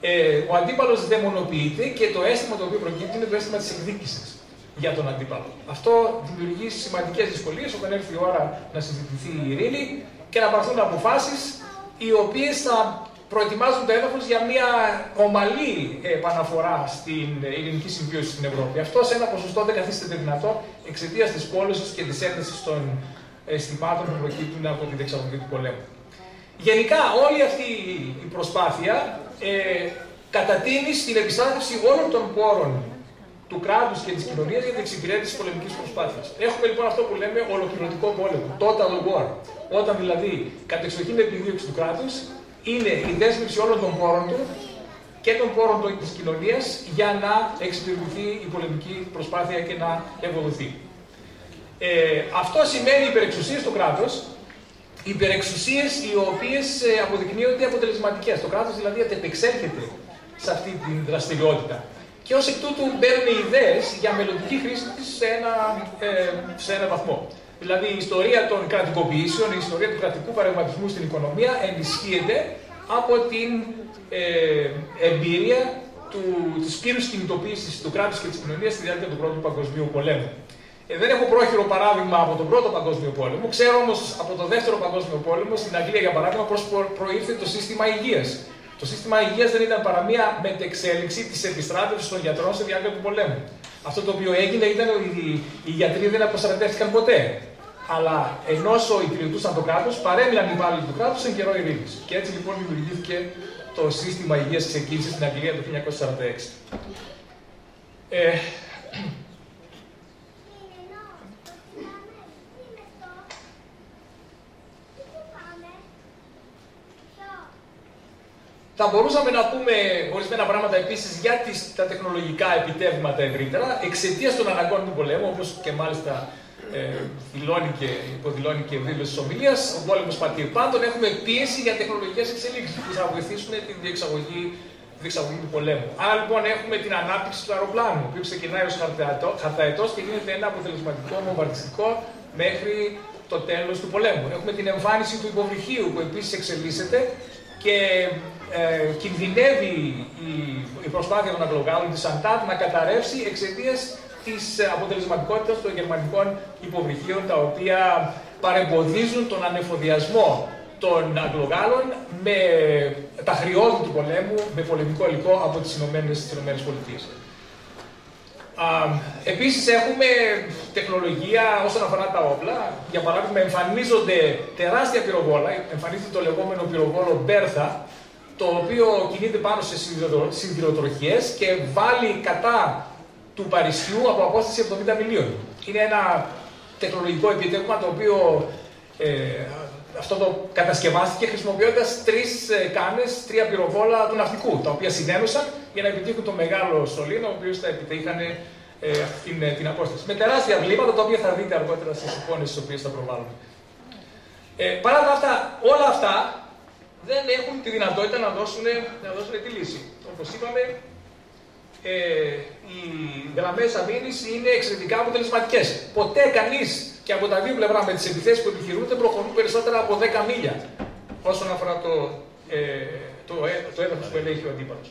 E: ε, ο αντίπαλος δαιμονοποιείται και το αίσθημα το οποίο προκύπτει είναι το αίσθημα της εκδίκησης για τον αντίπαλο. Αυτό δημιουργεί σημαντικές δυσκολίες όταν έρθει η ώρα να συζητηθεί η ειρήνη και να πάρθουν αποφάσεις οι οποίες θα προετοιμάζουν το έδαφος για μια ομαλή επαναφορά στην ειρηνική συμβίωση στην Ευρώπη. Αυτό σε ένα ποσοστό δεν καθίσταται δυνατό εξαιτίας της πόλωσης και της έντασης των αισθημάτων που προκύπτουν από τη διεξαγωγή του πολέμου. Γενικά, όλη αυτή η προσπάθεια ε, κατατείνει στην επιστράτευση όλων των πόρων του κράτους και της κοινωνίας για την εξυπηρέτηση της πολεμικής προσπάθειας. Έχουμε λοιπόν αυτό που λέμε ολοκληρωτικό πόλεμο, total war. Όταν δηλαδή κατεξοχήν επιδίωξη του κράτους είναι η δέσμευση όλων των πόρων του και των πόρων της κοινωνίας για να εξυπηρετηθεί η πολεμική προσπάθεια και να ευοδοθεί. Ε, αυτό σημαίνει υπερεξουσίες του κράτους, υπερεξουσίες οι οποίες αποδεικνύονται αποτελεσματικές. Το κράτος δηλαδή αντεπεξέρχεται σε αυτή τη δραστηριότητα. Και ως εκ τούτου μπαίνουν ιδέες για μελλοντική χρήση της σε ένα, ε, σε ένα βαθμό. Δηλαδή η ιστορία των κρατικοποιήσεων, η ιστορία του κρατικού παρεμβατισμού στην οικονομία ενισχύεται από την ε, εμπειρία του, της πλήρους κινητοποίησης του κράτους και της κοινωνίας στη διάρκεια του Πρώτου Παγκοσμίου Πολέμου. Ε, δεν έχω πρόχειρο παράδειγμα από τον Πρώτο Παγκόσμιο Πόλεμο, ξέρω όμως από τον Δεύτερο Παγκόσμιο Πόλεμο, στην Αγγλία για παράδειγμα, πώς προήρθε το σύστημα υγείας. Το σύστημα υγείας δεν ήταν παρά μία μετεξέλιξη της επιστράτευσης των γιατρών στη διάρκεια του πολέμου. Αυτό το οποίο έγινε ήταν ότι οι γιατροί δεν αποστρατεύτηκαν ποτέ. Αλλά ενώ υπηρετούσαν το κράτος, παρέμειναν οι υπάλληλοι του κράτους εν καιρό ειρήνης. Και έτσι λοιπόν δημιουργήθηκε το σύστημα υγείας της ξεκίνησης στην Αγγλία το χίλια εννιακόσια σαράντα έξι. Ε, Θα μπορούσαμε να πούμε ορισμένα πράγματα επίσης για τις, τα τεχνολογικά επιτεύγματα ευρύτερα, εξαιτίας των αναγκών του πολέμου, όπως και μάλιστα ε, δηλώνει και, υποδηλώνει και δήλωση της ομιλίας, ο πόλεμος πατήρ. Πάντων, έχουμε πίεση για τεχνολογικές εξελίξεις που θα βοηθήσουν την διεξαγωγή, διεξαγωγή του πολέμου. Άρα λοιπόν έχουμε την ανάπτυξη του αεροπλάνου, που ξεκινάει ως χαρταετός και γίνεται ένα αποτελεσματικό βομβαρδιστικό μέχρι το τέλος του πολέμου. Έχουμε την εμφάνιση του υποβρυχίου, που επίσης εξελίσσεται και ε, κινδυνεύει η, η προσπάθεια των Αγγλογάλων της Αντάτ να καταρρεύσει εξαιτίας της αποτελεσματικότητας των γερμανικών υποβρυχίων, τα οποία παρεμποδίζουν τον ανεφοδιασμό των Αγγλογάλων με τα χρειώδη του πολέμου, με πολεμικό υλικό από τις Ηνωμένες Πολιτείες. Επίσης έχουμε τεχνολογία όσον αφορά τα όπλα. Για παράδειγμα, εμφανίζονται τεράστια πυροβόλα, εμφανίζεται το λεγόμενο πυροβόλο Μπέρθα, το οποίο κινείται πάνω σε σιδηροτροχιές και βάλει κατά του Παρισιού από απόσταση εβδομήντα μιλίων. Είναι ένα τεχνολογικό επιτεύγμα το οποίο ε, αυτό το κατασκευάστηκε χρησιμοποιώντας τρεις κάνες, τρία πυροβόλα του ναυτικού, τα οποία συνένωσαν για να επιτύχουν το μεγάλο σωλήνα, ο οποίος θα επιτύχαν ε, την, την απόσταση. Με τεράστια βλήματα, τα οποία θα δείτε αργότερα στις εικόνες τις οποίες θα προβάλλουμε. Ε, παρά τα αυτά, όλα αυτά δεν έχουν τη δυνατότητα να δώσουν, να δώσουν τη λύση. Όπως είπαμε, ε, οι γραμμές αμήνης είναι εξαιρετικά αποτελεσματικές. Ποτέ κανείς και από τα δύο πλευρά με τις επιθέσεις που επιχειρούνται προχωρούν περισσότερα από δέκα μίλια όσον αφορά το, ε, το, ε, το έδαφος που ελέγχει ο αντίπαλος.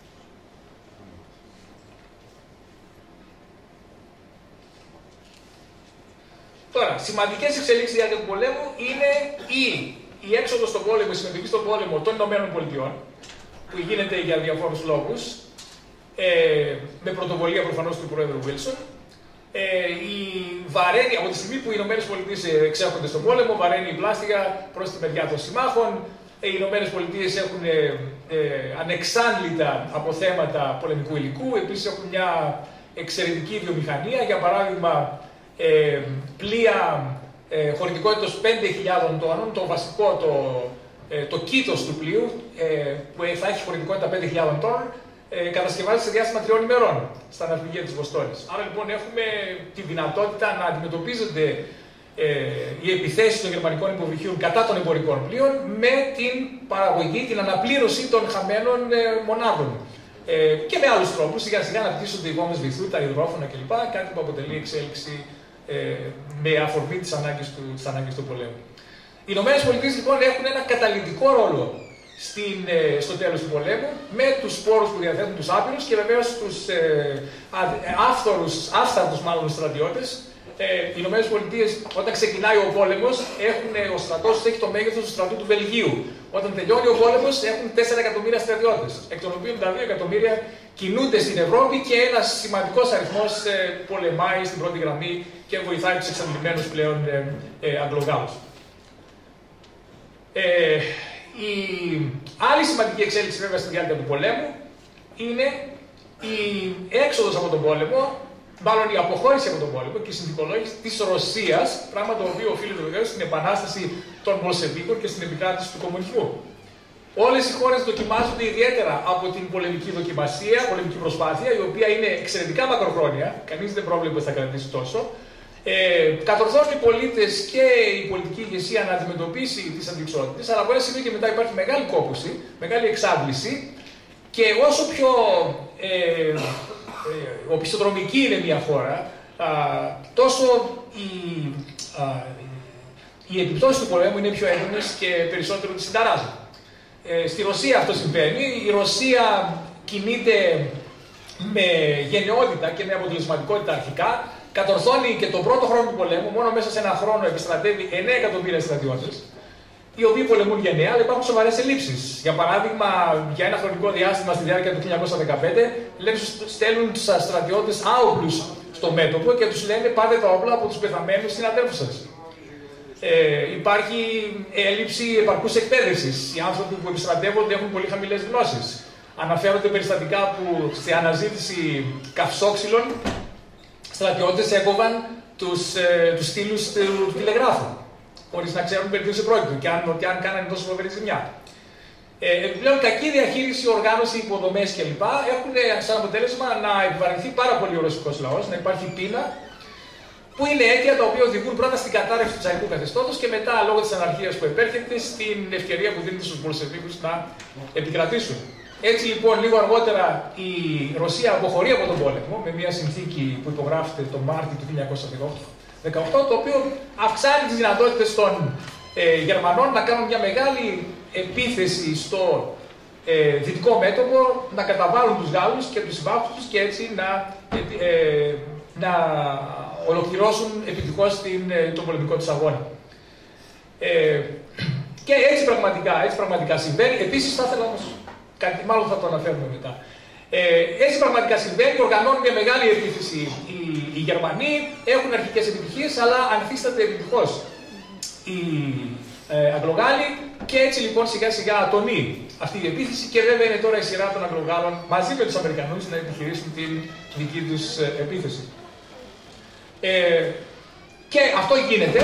E: Τώρα, σημαντικές εξελίξεις διάρκεια του πολέμου είναι η, η έξοδος στον πόλεμο, η συμμετοχή στον πόλεμο των Ηνωμένων Πολιτειών, που γίνεται για διαφόρους λόγους, ε, με πρωτοβολία προφανώς του Πρόεδρου Βίλσον. Ε, η βαραίνει, από τη στιγμή που οι Ηνωμένες Πολιτείες εξέρχονται στον πόλεμο, βαραίνει η πλάστιγα προς τη μεριά των συμμάχων. Ε, οι Ηνωμένες Πολιτείες έχουν ε, ε, ανεξάντλητα αποθέματα πολεμικού υλικού. Επίσης έχουν μια εξαιρετική βιομηχανία. Για παράδειγμα, ε, πλοία ε, χωρητικότητας πέντε χιλιάδες τόνων, το βασικό, το, ε, το κήτος του πλοίου, ε, που θα έχει χωρητικότητα πέντε χιλιάδες τόνων, Ε, κατασκευάζεται σε διάστημα τριών ημερών στα ναυπηγεία της Βοστόνης. Άρα λοιπόν έχουμε τη δυνατότητα να αντιμετωπίζονται ε, οι επιθέσεις των γερμανικών υποβρυχίων κατά των εμπορικών πλοίων με την παραγωγή, την αναπλήρωση των χαμένων ε, μονάδων. Ε, και με άλλους τρόπους, σιγά σιγά να πτήσονται οι γόμες βυθού, τα υδρόφωνα κλπ. Κάτι που αποτελεί εξέλιξη ε, με αφορμή τις ανάγκες του, τις ανάγκες του πολέμου. Οι Ηνωμένες Πολιτείες λοιπόν έχουν ένα καταλυτικό ρόλο στην, ε, στο τέλος του πολέμου, με τους πόρους που διαθέτουν τους άπειρους και βεβαίως τους ε, άφθορους, άφθαρτους μάλλον στρατιώτες. Ε, οι Ηνωμένες Πολιτείες, όταν ξεκινάει ο πόλεμος, έχουν, ο στρατός τους έχει το μέγεθος του στρατού του Βελγίου. Όταν τελειώνει ο πόλεμος, έχουν τέσσερα εκατομμύρια στρατιώτες, εκ των οποίων τα δύο εκατομμύρια κινούνται στην Ευρώπη και ένας σημαντικός αριθμός ε, πολεμάει στην πρώτη γραμμή και βοηθάει τους εξαντλημένους πλέον ε, ε, Αγγλογάλους. Ε, η άλλη σημαντική εξέλιξη βέβαια στη διάρκεια του πολέμου είναι η έξοδος από τον πόλεμο, μάλλον η αποχώρηση από τον πόλεμο και η συνθηκολόγηση της Ρωσίας, πράγμα το οποίο οφείλεται βεβαίως στην επανάσταση των Μπολσεβίκων και στην επικράτηση του κομμουνισμού. Όλες οι χώρες δοκιμάζονται ιδιαίτερα από την πολεμική δοκιμασία, πολεμική προσπάθεια, η οποία είναι εξαιρετικά μακροχρόνια, κανείς δεν πρόβλεπε ότι θα κρατήσει τόσο. Ε, κατορθώνουν οι πολίτες και η πολιτική ηγεσία να αντιμετωπίσει τις αντιξότητες, αλλά από ένα σημείο και μετά υπάρχει μεγάλη κόπωση, μεγάλη εξάντληση και όσο πιο ε, ε, οπισθοδρομική είναι μια χώρα, α, τόσο η, α, οι επιπτώσεις του πολέμου είναι πιο έντονες και περισσότερο τη συνταράζουν. Ε, στη Ρωσία αυτό συμβαίνει. Η Ρωσία κινείται με γενναιότητα και με αποτελεσματικότητα αρχικά. Κατορθώνει και τον πρώτο χρόνο του πολέμου, μόνο μέσα σε ένα χρόνο επιστρατεύει εννέα εκατομμύρια στρατιώτες, οι οποίοι πολεμούν γενναία, αλλά υπάρχουν σοβαρές ελλείψεις. Για παράδειγμα, για ένα χρονικό διάστημα στη διάρκεια του χίλια εννιακόσια δεκαπέντε, λένε, στέλνουν τους στρατιώτες άοπλους στο μέτωπο και τους λένε πάρτε τα όπλα από τους πεθαμένους συναδέλφους σας. Ε, υπάρχει έλλειψη επαρκούς εκπαίδευσης. Οι άνθρωποι που επιστρατεύονται έχουν πολύ χαμηλές γνώσεις. Αναφέρονται περιστατικά που στη αναζήτηση καυσόξυλων στρατιώτες έκοβαν τους, ε, τους στήλους του, του τηλεγράφου, χωρίς να ξέρουν περί τίνος πρόκειται και αν, ότι αν κάνανε τόσο φοβερή ζημιά. Ε, επιπλέον, κακή διαχείριση, οργάνωση, υποδομές κλπ. έχουν σαν αποτέλεσμα να επιβαρυνθεί πάρα πολύ ο ρωσικός λαός, να υπάρχει πείνα, που είναι αίτια τα οποία οδηγούν πρώτα στην κατάρρευση του τσαρικού καθεστώτος και μετά, λόγω της αναρχίας που επέρχεται, στην ευκαιρία που δίνεται στους Μπολσεβίκους να επικρατήσουν. Έτσι λοιπόν, λίγο αργότερα η Ρωσία αποχωρεί από τον πόλεμο με μια συνθήκη που υπογράφεται τον Μάρτιο του χίλια εννιακόσια δεκαοκτώ, το οποίο αυξάνει τις δυνατότητες των ε, Γερμανών να κάνουν μια μεγάλη επίθεση στο ε, δυτικό μέτωπο, να καταβάλουν τους Γάλλους και τους συμμάχους τους και έτσι να, ε, ε, να ολοκληρώσουν επιτυχώς την, ε, τον πολεμικό τους αγώνα. Ε, και έτσι πραγματικά, έτσι πραγματικά συμβαίνει. Επίσης θα ήθελα όμως, κάτι, μάλλον θα το αναφέρουμε μετά. Ε, έτσι πραγματικά συμβαίνει, οργανώνουν μια μεγάλη επίθεση οι, οι Γερμανοί, έχουν αρχικές επιτυχίες, αλλά ανθίσταται επιτυχώς οι ε, Αγγλογάλοι και έτσι λοιπόν σιγά σιγά ατονεί αυτή η επίθεση και βέβαια είναι τώρα η σειρά των Αγγλογάλων μαζί με τους Αμερικανούς να επιχειρήσουν την δική τους ε, επίθεση. Ε, και αυτό γίνεται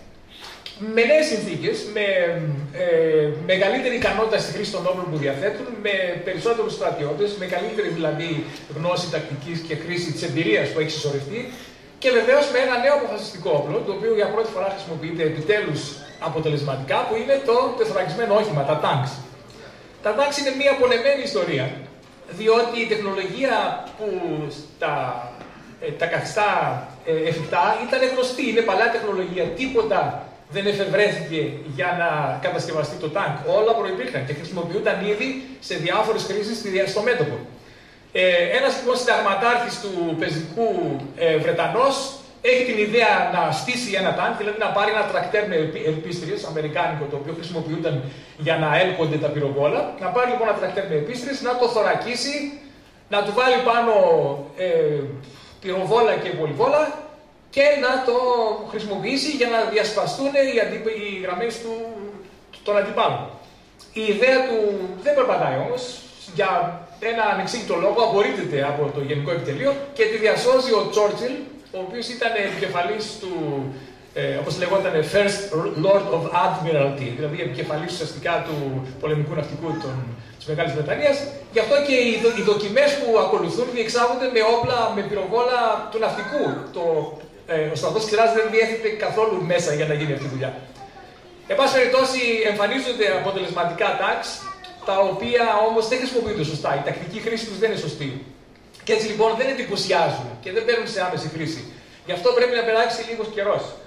E: με νέες συνθήκες, με ε, μεγαλύτερη ικανότητα στη χρήση των όπλων που διαθέτουν, με περισσότερους στρατιώτες, με καλύτερη δηλαδή γνώση τακτικής και χρήση της εμπειρίας που έχει συσσωρευτεί και βεβαίως με ένα νέο αποφασιστικό όπλο, το οποίο για πρώτη φορά χρησιμοποιείται επιτέλους αποτελεσματικά, που είναι το τεθωρακισμένο όχημα, τα tanks. Τα tanks είναι μια πολεμένη ιστορία, διότι η τεχνολογία που τα, ε, τα καθιστά ε, εφικτά ήταν γνωστή, είναι παλιά τεχνολογία, τίποτα δεν εφευρέθηκε για να κατασκευαστεί το τάγκ. Όλα προϋπήρχαν και χρησιμοποιούνταν ήδη σε διάφορες χρήσεις στο μέτωπο. Ε, ένας λοιπόν συνταγματάρχης του πεζικού ε, Βρετανός έχει την ιδέα να στήσει ένα τάγκ, δηλαδή να πάρει ένα τρακτέρ με ελπίστριες, αμερικάνικο, το οποίο χρησιμοποιούνταν για να έλκονται τα πυροβόλα. Να πάρει λοιπόν ένα τρακτέρ με ελπίστριες, να το θωρακίσει, να του βάλει πάνω ε, πυροβόλα και πολυβόλα και να το χρησιμοποιήσει για να διασπαστούν οι, αντι... οι γραμμές του... των αντιπάλων. Η ιδέα του δεν περπατάει όμως, για ένα ανεξήγητο λόγο απορρίπτεται από το Γενικό Επιτελείο και τη διασώζει ο Τσόρτσιλ, ο οποίος ήταν επικεφαλής του, ε, όπως λεγόταν, First Lord of Admiralty, δηλαδή επικεφαλής ουσιαστικά του πολεμικού ναυτικού των, της Μεγάλης Βρετανίας. Γι' αυτό και οι, δο... οι δοκιμές που ακολουθούν διεξάγονται με όπλα, με πυροβόλα του ναυτικού. Το Ε, ο στρατός ξηράς δεν διέθετε καθόλου μέσα για να γίνει αυτή η δουλειά. Εν πάση περιπτώσει, εμφανίζονται αποτελεσματικά τάγκς, τα οποία όμως δεν χρησιμοποιούνται σωστά. Η τακτική χρήση τους δεν είναι σωστή. Και έτσι λοιπόν δεν εντυπωσιάζουν και δεν παίρνουν σε άμεση χρήση. Γι' αυτό πρέπει να περάσει λίγος καιρός.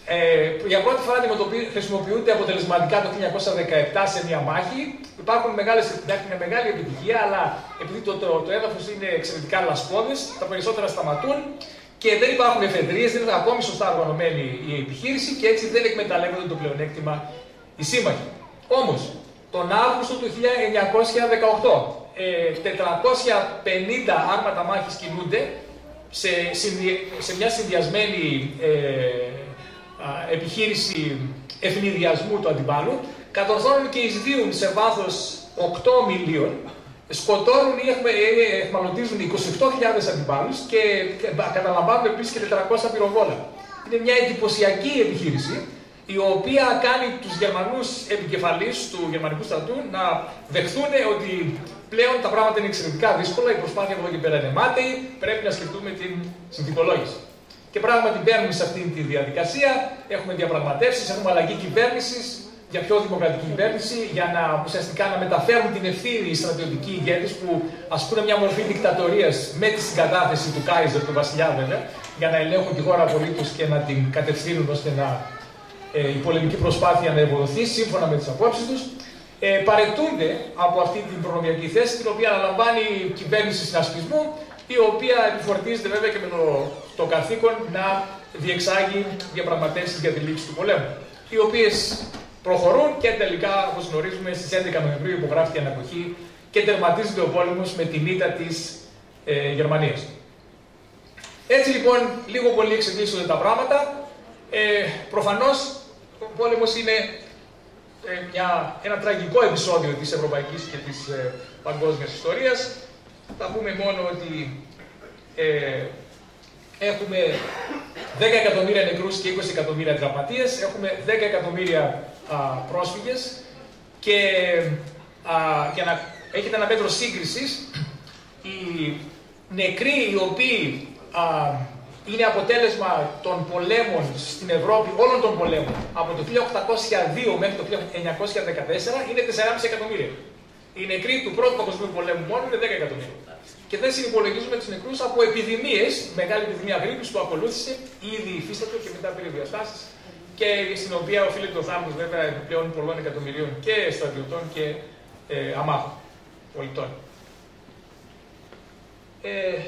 E: Ε, για πρώτη φορά χρησιμοποιούνται αποτελεσματικά το χίλια εννιακόσια δεκαεπτά σε μια μάχη. Υπάρχουν μεγάλες, είναι μεγάλη επιτυχία, αλλά επειδή το, το, το έδαφος είναι εξαιρετικά λασπώδες, τα περισσότερα σταματούν και δεν υπάρχουν εφεδρείες, δεν είναι ακόμη σωστά οργανωμένη η επιχείρηση και έτσι δεν εκμεταλλεύονται το πλεονέκτημα οι σύμμαχοι. Όμως, τον Αύγουστο του χίλια εννιακόσια δεκαοκτώ, ε, τετρακόσια πενήντα άρματα μάχης κινούνται σε, σε μια συνδυασμένη ε, επιχείρηση ευνηδιασμού του αντιπάλου, κατορθώνουν και εισδύουν σε βάθος οκτώ μιλίων, σκοτώνουν ή εχμαλωτίζουν είκοσι οκτώ χιλιάδες αντιπάλους και καταλαμβάνουν επίσης και τετρακόσια πυροβόλα. Είναι μια εντυπωσιακή επιχείρηση, η οποία κάνει τους Γερμανούς επικεφαλείς του γερμανικού στρατού να δεχθούν ότι πλέον τα πράγματα είναι εξαιρετικά δύσκολα, η προσπάθεια από εδώ και πέρα είναι μάταιη, πρέπει να σκεφτούμε την συνθηκολόγηση. Και πράγματι μπαίνουμε σε αυτή τη διαδικασία, έχουμε διαπραγματεύσεις, έχουμε αλλαγή κυβέρνησης για πιο δημοκρατική κυβέρνηση, για να ουσιαστικά να μεταφέρουν την ευθύνη οι στρατιωτικοί ηγέτες που ασκούν μια μορφή δικτατορίας με τη συγκατάθεση του Κάιζερ, του βασιλιά βέβαια, για να ελέγχουν τη χώρα απολύτως και να την κατευθύνουν ώστε να, ε, η πολεμική προσπάθεια να ευοδοθεί σύμφωνα με τις απόψεις τους. Ε, παρετούνται από αυτή την προνομιακή θέση, την οποία αναλαμβάνει η κυβέρνηση συνασπισμού, η οποία επιφορτίζεται βέβαια και με το, το καθήκον να διεξάγει διαπραγματεύσεις για τη λήξη του πολέμου, οι οποίες προχωρούν και τελικά, όπως γνωρίζουμε, στις έντεκα Νοεμβρίου υπογράφηκε η ανακοχή και τερματίζεται ο πόλεμος με την ήττα της ε, Γερμανίας. Έτσι λοιπόν, λίγο πολύ εξελίσσονται τα πράγματα. Ε, προφανώς, ο πόλεμος είναι ε, μια, ένα τραγικό επεισόδιο της ευρωπαϊκής και της ε, παγκόσμιας ιστορίας. Θα πούμε μόνο ότι ε, έχουμε δέκα εκατομμύρια νεκρούς και είκοσι εκατομμύρια τραυματίες, έχουμε δέκα εκατομμύρια α, πρόσφυγες και α, για να έχετε ένα μέτρο σύγκρισης, οι νεκροί οι οποίοι α, είναι αποτέλεσμα των πολέμων στην Ευρώπη, όλων των πολέμων, από το χίλια οκτακόσια δύο μέχρι το χίλια εννιακόσια δεκατέσσερα είναι τέσσερα κόμμα πέντε εκατομμύρια. Οι νεκροί του Πρώτου Παγκοσμίου Πολέμου μόνο είναι δέκα εκατομμύρια. Και δεν συνυπολογίζουμε τους νεκρούς από επιδημίες, μεγάλη επιδημία γρίπης που ακολούθησε, ήδη υφίστατο και μετά πήρε διαστάσεις, και στην οποία οφείλεται ο θάνατος βέβαια επιπλέον πολλών εκατομμυρίων και στρατιωτών και ε, αμάχων πολιτών. Ε,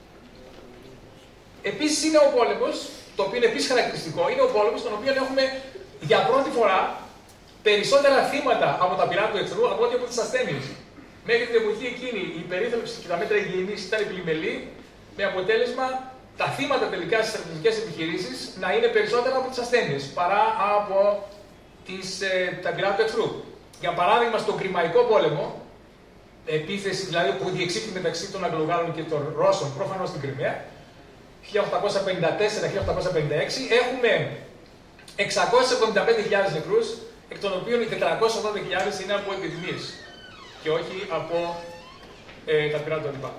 E: επίσης είναι ο πόλεμος, το οποίο είναι επίσης χαρακτηριστικό, είναι ο πόλεμος στον οποίο έχουμε για πρώτη φορά περισσότερα θύματα από τα πυρά του εχθρού από ό,τι από τις ασθένειες. Μέχρι την εποχή εκείνη η περίθαλψη και τα μέτρα υγιεινής ήταν επιλημελή, με αποτέλεσμα τα θύματα τελικά στις στρατιωτικές επιχειρήσεις να είναι περισσότερα από τις ασθένειες παρά από τις, ε, τα πυρά του εχθρού. Για παράδειγμα, στον Κρημαϊκό πόλεμο, επίθεση δηλαδή που διεξήχθη μεταξύ των Αγγλογάλων και των Ρώσων, προφανώς στην Κρυμαία, χίλια οκτακόσια πενήντα τέσσερα με χίλια οκτακόσια πενήντα έξι, έχουμε εξακόσιες εβδομήντα πέντε χιλιάδες νεκρούς, εκ των οποίων οι τετρακόσιες ογδόντα χιλιάδες είναι από επιδημίες και όχι από ε, τα πυρά του αντιπάλου.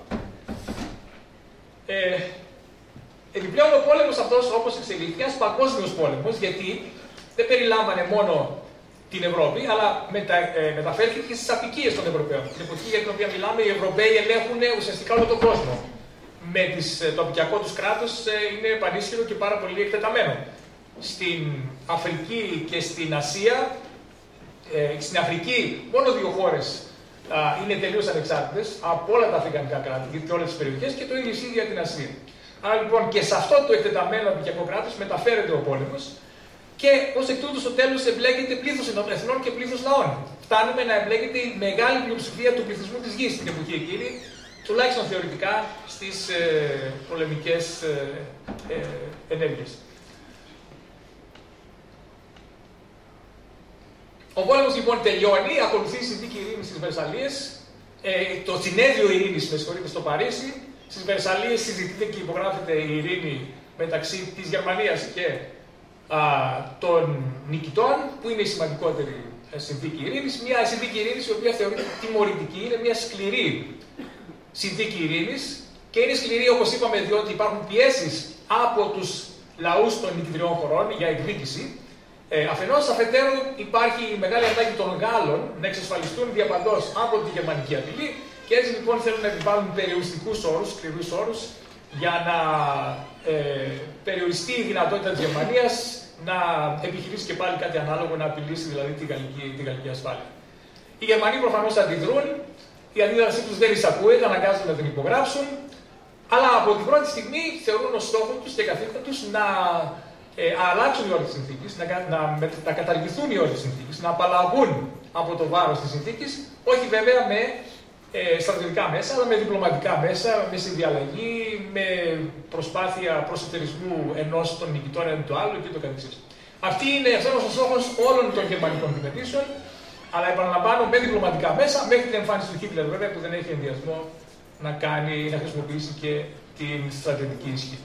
E: Ε, επιπλέον ο πόλεμος αυτός, όπως εξελίχθηκε, ένας παγκόσμιος πόλεμος, γιατί δεν περιλάμβανε μόνο την Ευρώπη, αλλά μετα, ε, μεταφέρθηκε και στις απικίες των Ευρωπαίων. Την εποχή για την οποία μιλάμε, οι Ευρωπαίοι ελέγχουν ουσιαστικά όλο τον κόσμο. Με τις, το απικιακό τους κράτος ε, είναι πανίσχυρο και πάρα πολύ εκτεταμένο. Στην Αφρική και στην Ασία, ε, στην Αφρική μόνο δύο χώρες α, είναι τελείως ανεξάρτητες από όλα τα αφρικανικά κράτη και όλες τις περιοχές και το ίδιο ισχύει για την Ασία. Άρα λοιπόν και σε αυτό το εκτεταμένο απικιακό κράτος μεταφέρεται ο πόλεμος και ως εκ τούτου στο τέλος εμπλέκεται πλήθος εθνών και πλήθος λαών. Φτάνουμε να εμπλέκεται η μεγάλη πλειοψηφία του πληθυσμού της γης στην εποχή εκείνη, τουλάχιστον θεωρητικά στις ε, πολεμικές ε, ε, ενέργειες. Ο πόλεμος λοιπόν τελειώνει, ακολουθεί η συνθήκη ειρήνης στις Βερσαλίες, ε, το συνέδριο ειρήνης, με συγχωρείτε, στο Παρίσι. Στις Βερσαλίες συζητείται και υπογράφεται η ειρήνη μεταξύ της Γερμανίας και α, των νικητών, που είναι η σημαντικότερη συνθήκη ειρήνης. Μια συνθήκη ειρήνης η οποία θεωρείται τιμωρητική, είναι μια σκληρή συνθήκη ειρήνης και είναι σκληρή, όπως είπαμε, διότι υπάρχουν πιέσεις από τους λαούς των νικητριών χωρών για εκδίκηση. Ε, αφενός, αφετέρου, υπάρχει η μεγάλη ανάγκη των Γάλλων να εξασφαλιστούν διαπαντός από τη γερμανική απειλή και έτσι λοιπόν θέλουν να επιβάλλουν περιοριστικούς όρους, σκληρούς όρους, για να ε, περιοριστεί η δυνατότητα της Γερμανίας να επιχειρήσει και πάλι κάτι ανάλογο, να απειλήσει δηλαδή τη γαλλική, τη γαλλική ασφάλεια. Οι Γερμανοί προφανώς αντιδρούν, η αντίδρασή τους δεν εισακούεται, αναγκάζονται να την υπογράψουν, αλλά από την πρώτη στιγμή θεωρούν ως στόχο τους και καθήκον τους να ε, αλλάξουν οι όροι της συνθήκης, να, να, να καταργηθούν οι όροι της συνθήκης, να απαλλαγούν από το βάρος της συνθήκης, όχι βέβαια με ε, στρατιωτικά μέσα, αλλά με διπλωματικά μέσα, με συνδιαλλαγή, με προσπάθεια προσετερισμού ενός των νικητών εν του άλλου και το καθεξής. Αυτή είναι αυτός ο στόχος όλων των γερμανικών κυβερνήσεων, αλλά επαναλαμβάνω με διπλωματικά μέσα, μέχρι την εμφάνιση του Χίτλερ βέβαια που δεν έχει ενδιασμό να κάνει, να χρησιμοποιήσει και την στρατιωτική ισχύ.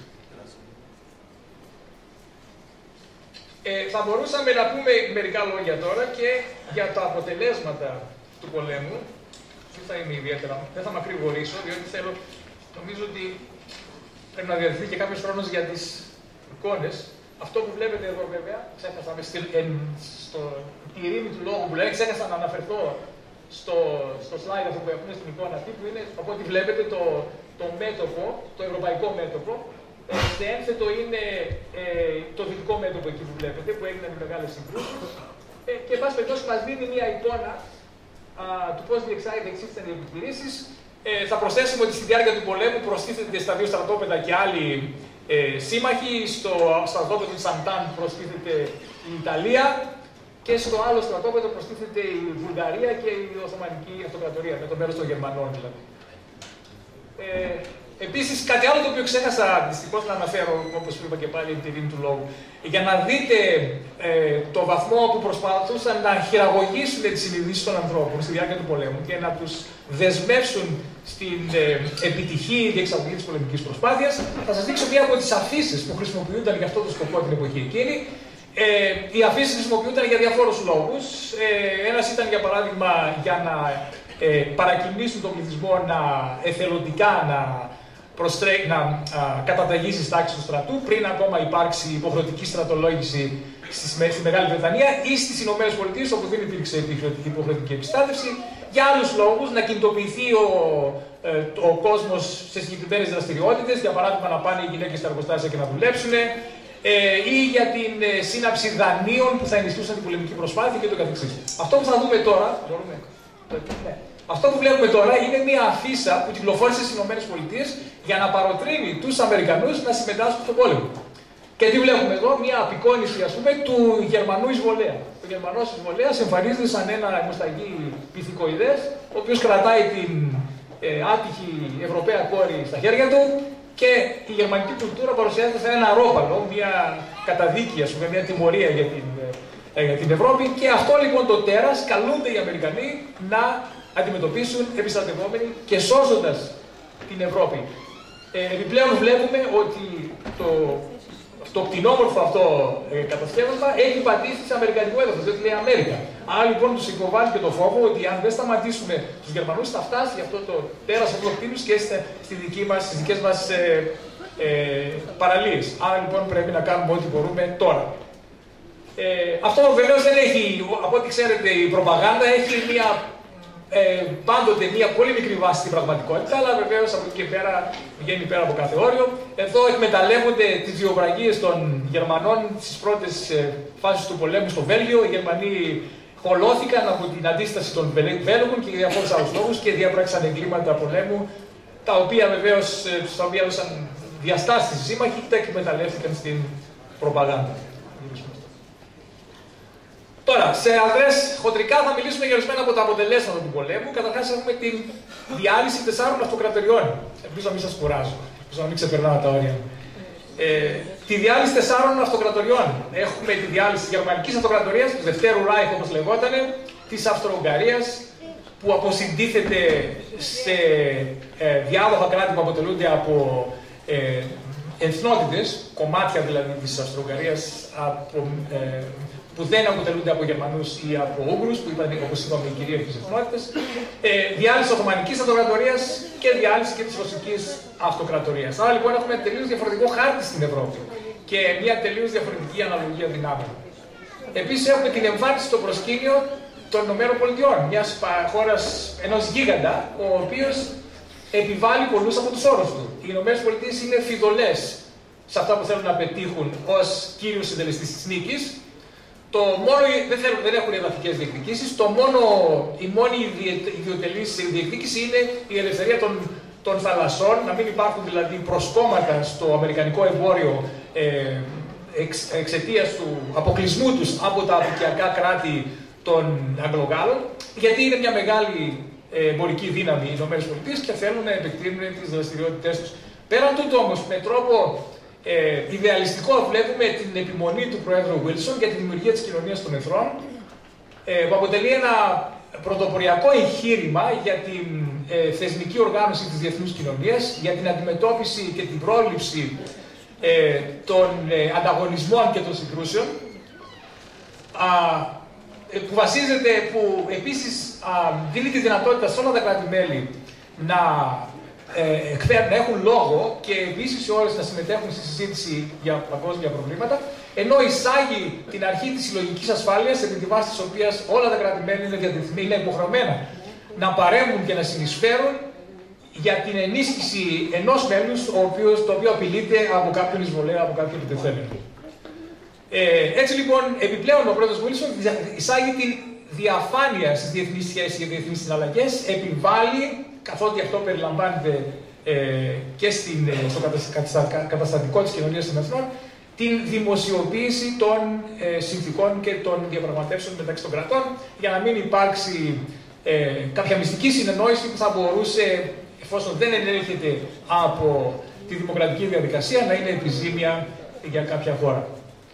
E: Ε, θα μπορούσαμε να πούμε μερικά λόγια τώρα και για τα αποτελέσματα του πολέμου. Δεν θα είμαι ιδιαίτερα, δεν θα μακρηγορήσω, διότι θέλω, νομίζω ότι πρέπει να διαδοθεί και κάποιος χρόνος για τις εικόνες. Αυτό που βλέπετε εδώ βέβαια, ξέχασα με στην, εν, στο, τη ειρήνη του λόγου που λέει, ξέχασα να αναφερθώ στο, στο slide αυτό που έχουμε στην εικόνα αυτή, που είναι, από ό,τι βλέπετε, το, το μέτωπο, το ευρωπαϊκό μέτωπο. Ε, σε ένθετο είναι ε, το δυτικό μέτωπο εκεί που βλέπετε, που έγιναν μεγάλες συγκρούσεις. Ε, και, εν πάση περιπτώσει, μας δίνει μια εικόνα α, του πώς διεξάγεται εξήφθησαν οι επιχειρήσεις. Ε, θα προσθέσουμε ότι στη διάρκεια του πολέμου προστίθεται στα δύο στρατόπεδα και άλλοι ε, σύμμαχοι. Στο στρατόπεδο της Σαντάν προστίθεται η Ιταλία και στο άλλο στρατόπεδο προστίθεται η Βουλγαρία και η Οθωμανική Αυτοκρατορία, με το μέρος των Γερμανών δηλαδή. Ε, Επίσης, κάτι άλλο το οποίο ξέχασα δυστυχώς να αναφέρω, όπως είπα και πάλι την ειρήνη του λόγου, για να δείτε ε, το βαθμό που προσπαθούσαν να χειραγωγήσουν τις συνειδήσεις των ανθρώπων στη διάρκεια του πολέμου και να τους δεσμεύσουν στην ε, επιτυχή διεξαγωγή της πολεμικής προσπάθειας, θα σας δείξω μία από τις αφήσεις που χρησιμοποιούνταν για αυτό το σκοπό την εποχή εκείνη. Ε, οι αφήσεις χρησιμοποιούνταν για διαφόρους λόγους. Ε, ένας ήταν, για παράδειγμα, για να ε, παρακινήσουν τον πληθυσμό να εθελοντικά να Προστρέ... να α, καταταγεί στις τάξεις του στρατού πριν ακόμα υπάρξει υποχρεωτική στρατολόγηση στη, στη Μεγάλη Βρετανία ή στις Ηνωμένες Πολιτείες, όπου δεν υπήρξε υποχρεωτική επιστάθευση. Για άλλους λόγους, να κινητοποιηθεί ο, ε, ο κόσμος σε συγκεκριμένες δραστηριότητες, για παράδειγμα να πάνε οι γυναίκες στα εργοστάσια και να δουλέψουν, ε, ή για την ε, σύναψη δανείων που θα ενισχύσουν την πολεμική προσπάθεια και το καθεξής. Αυτό που θα δούμε τώρα. Μπορούμε... Ναι. Αυτό που βλέπουμε τώρα είναι μια αφίσα που κυκλοφόρησε στις ΗΠΑ για να παροτρύνει τους Αμερικανούς να συμμετάσχουν στον πόλεμο. Και τι βλέπουμε εδώ, μια απεικόνηση, ας πούμε, του Γερμανού εισβολέα. Ο Γερμανός εισβολέας εμφανίζεται σαν ένα αιμοσταγή πυθικοειδές, ο οποίος κρατάει την ε, άτυχη Ευρωπαία κόρη στα χέρια του και η γερμανική κουλτούρα παρουσιάζεται σαν ένα αρόπαλο, μια καταδίκη, ας πούμε, μια τιμωρία για την, ε, για την Ευρώπη. Και αυτό λοιπόν το τέρας καλούνται οι Αμερικανοί να αντιμετωπίσουν επιστρατευόμενοι και σώζοντας την Ευρώπη. Ε, επιπλέον βλέπουμε ότι το, το κτηνόμορφο αυτό ε, κατασκεύασμα έχει πατήσει σε αμερικανικό έδαφος, διότι λέει Αμέρικα. Άρα λοιπόν τους υποβάλλει και το φόβο ότι αν δεν σταματήσουμε τους Γερμανούς θα φτάσει αυτό το τέρας αυτοκτήνους και στη, στη δική μας, στις δικές μας ε, ε, παραλίες. Άρα λοιπόν πρέπει να κάνουμε ό,τι μπορούμε τώρα. Ε, αυτό βεβαίως δεν έχει, από ό,τι ξέρετε η προπαγάνδα έχει μια Ε, πάντοτε μια πολύ μικρή βάση στην πραγματικότητα, αλλά βεβαίως από εκεί και πέρα βγαίνει πέρα από κάθε όριο. Εδώ εκμεταλλεύονται τις βιοπραγίες των Γερμανών στις πρώτες ε, φάσεις του πολέμου στο Βέλγιο. Οι Γερμανοί χολώθηκαν από την αντίσταση των Βέλγων και για διαφόρους άλλους λόγους και διάπραξαν εγκλήματα πολέμου, τα οποία βεβαίως ε, στα οποία έδωσαν διαστάσεις οι σύμμαχοι και τα εκμεταλλεύτηκαν στην προπαγάνδα. Τώρα, σε αδρές χοντρικά θα μιλήσουμε για ορισμένα από τα αποτελέσματα του πολέμου. Καταρχάς έχουμε την διάλυση τεσσάρων αυτοκρατοριών. Ελπίζω να μην σας κουράζω, ελπίζω να μην ξεπερνάω τα όρια. Ε, τη διάλυση τεσσάρων αυτοκρατοριών. Έχουμε τη διάλυση της Γερμανικής Αυτοκρατορίας, του Δευτέρου Ράιχ όπως λεγότανε, της Αυστρο-Ουγγαρίας, που αποσυντίθεται σε ε, διάδοχα κράτη που αποτελούνται από ε, εθνότητες, κομμάτια δηλαδή της Αυστρο-Ουγγαρίας, από ε, που δεν αποτελούνται από Γερμανούς ή από Ούγγρους, που ήταν, όπως είπαμε, οι κυρίαρχες εθνότητες, ε, διάλυση της Οθωμανικής Αυτοκρατορίας και διάλυση και της Ρωσικής Αυτοκρατορίας. Άρα λοιπόν έχουμε ένα τελείως διαφορετικό χάρτη στην Ευρώπη και μια τελείως διαφορετική αναλογία δυνάμεων. Επίσης έχουμε την εμφάνιση στο προσκήνιο των ΗΠΑ, μιας χώρας, ενός γίγαντα, ο οποίος επιβάλλει πολλούς από τους όρους του. Οι ΗΠΑ είναι φιδωλές σε αυτά που θέλουν να πετύχουν ως κύριος συντελεστής της νίκης. Το μόνο, δεν, θέλουν, δεν έχουν εδαφικές διεκδικήσεις, το μόνο, η μόνη ιδιωτελής διεκδίκηση είναι η ελευθερία των, των θαλασσών, να μην υπάρχουν δηλαδή προσκόμματα στο αμερικανικό εμπόριο ε, εξ, εξαιτίας του αποκλεισμού τους από τα απικιακά κράτη των Αγγλογάλων, γιατί είναι μια μεγάλη εμπορική δύναμη οι ΗΠΑ και θέλουν να επεκτείνουν τις δραστηριότητές τους. Πέραν τούτου όμως, με τρόπο ε, ιδεαλιστικό βλέπουμε την επιμονή του Προέδρου Wilson για τη δημιουργία της κοινωνίας των εθνών, ε, που αποτελεί ένα πρωτοποριακό εγχείρημα για την ε, θεσμική οργάνωση της διεθνούς κοινωνίας, για την αντιμετώπιση και την πρόληψη ε, των ε, ανταγωνισμών και των συγκρούσεων, α, που βασίζεται, που επίσης α, δίνει τη δυνατότητα σε όλα τα κράτη-μέλη να, ε, να έχουν λόγο και επίσης όλες να συμμετέχουν στη συζήτηση για παγκόσμια προβλήματα, ενώ εισάγει την αρχή της συλλογικής ασφάλειας, επί τη βάση της οποίας όλα τα κράτη-μέλη είναι, είναι υποχρεωμένα να παρέμβουν και να συνεισφέρουν για την ενίσχυση ενός μέλους, το οποίο απειλείται από κάποιον εισβολέα, από κάποιον επιτεθέμενο. Ε, έτσι λοιπόν, επιπλέον ο πρόεδρος Wilson εισάγει την διαφάνεια στις διεθνείς σχέσεις και διεθνείς συναλλαγές, επιβάλλει, καθότι αυτό περιλαμβάνεται ε, και στην, στο καταστατικό της κοινωνίας των εθνών, την δημοσιοποίηση των ε, συνθηκών και των διαπραγματεύσεων μεταξύ των κρατών, για να μην υπάρξει ε, κάποια μυστική συνεννόηση που θα μπορούσε, εφόσον δεν ενέρχεται από τη δημοκρατική διαδικασία, να είναι επιζήμια για κάποια χώρα.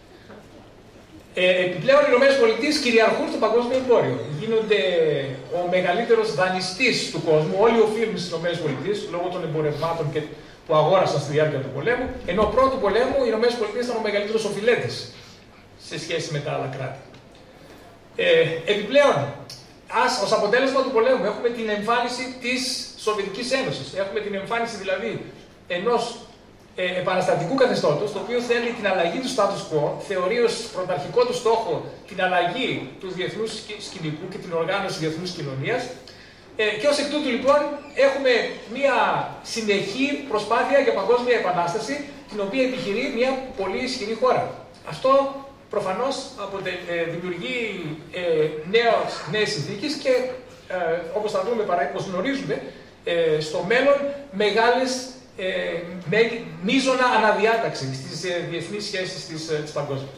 E: Ε, επιπλέον, οι ΗΠΑ κυριαρχούν στο παγκόσμιο εμπόριο. Γίνονται ο μεγαλύτερος δανειστής του κόσμου. Όλοι οφείλουν στις ΗΠΑ λόγω των εμπορευμάτων και που αγόρασαν στη διάρκεια του πολέμου. Ενώ πρώτου πολέμου οι ΗΠΑ ήταν ο μεγαλύτερος οφειλέτης σε σχέση με τα άλλα κράτη. Ε, επιπλέον, ας, ως αποτέλεσμα του πολέμου έχουμε την εμφάνιση της Σοβιετικής Ένωσης. Έχουμε την εμφάνιση δηλαδή ενός Ε, επαναστατικού καθεστώτος, το οποίο θέλει την αλλαγή του status quo, θεωρεί ως πρωταρχικό του στόχο την αλλαγή του διεθνούς σκηνικού και την οργάνωση της διεθνούς κοινωνίας. Ε, και ως εκ τούτου λοιπόν έχουμε μια συνεχή προσπάθεια για παγκόσμια επανάσταση, την οποία επιχειρεί μια πολύ ισχυρή χώρα. Αυτό προφανώς αποτε, ε, δημιουργεί ε, νέες, νέες συνθήκες και ε, όπως θα δούμε παρά όπως γνωρίζουμε, ε, στο μέλλον μεγάλες Ε, με μείζωνα αναδιάταξη στις ε, διεθνείς σχέσεις της, ε, της παγκόσμιας.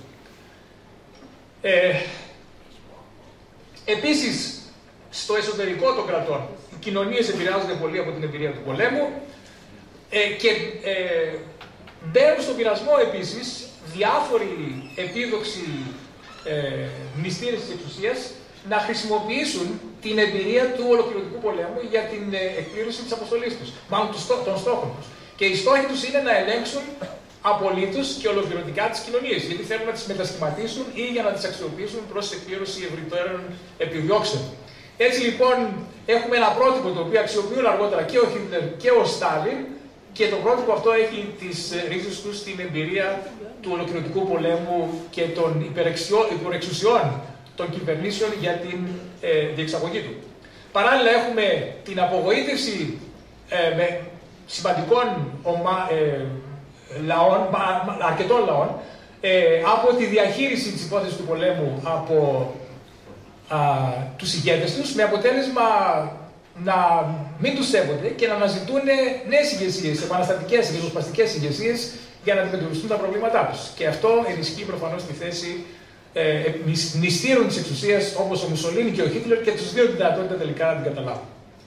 E: Ε, επίσης, στο εσωτερικό των κρατών, οι κοινωνίες επηρεάζονται πολύ από την εμπειρία του πολέμου ε, και ε, μπαίνουν στον πειρασμό επίσης διάφοροι επίδοξοι ε, μνηστήρες της εξουσίας να χρησιμοποιήσουν την εμπειρία του ολοκληρωτικού πολέμου για την ε, εκπλήρωση της αποστολής τους, μάλλον των στόχων τους. Και οι στόχοι τους είναι να ελέγξουν απολύτως και ολοκληρωτικά τις κοινωνίες, γιατί θέλουν να τις μετασχηματίσουν ή για να τις αξιοποιήσουν προς εκπλήρωση ευρυτέρων επιδιώξεων. Έτσι λοιπόν έχουμε ένα πρότυπο το οποίο αξιοποιούν αργότερα και ο Χίτλερ και ο Στάλιν, και το πρότυπο αυτό έχει τις ρίζες του στην εμπειρία του ολοκληρωτικού πολέμου και των υπερεξουσιών των κυβερνήσεων για την ε, διεξαγωγή του. Παράλληλα έχουμε την απογοήτευση ε, με σημαντικών ομα, ε, λαών, αρκετών λαών, ε, από τη διαχείριση της υπόθεσης του πολέμου από α, τους ηγέτες τους, με αποτέλεσμα να μην τους σέβονται και να αναζητούν νέες ηγεσίες, επαναστατικές, ριζοσπαστικές ηγεσίες για να αντιμετωπιστούν τα προβλήματά τους. Και αυτό ενισχύει προφανώς τη θέση ε, μνηστήρων της εξουσίας όπως ο Μουσολίνι και ο Χίτλερ και τους δύο τη δυνατότητα τελικά να την καταλάβουν.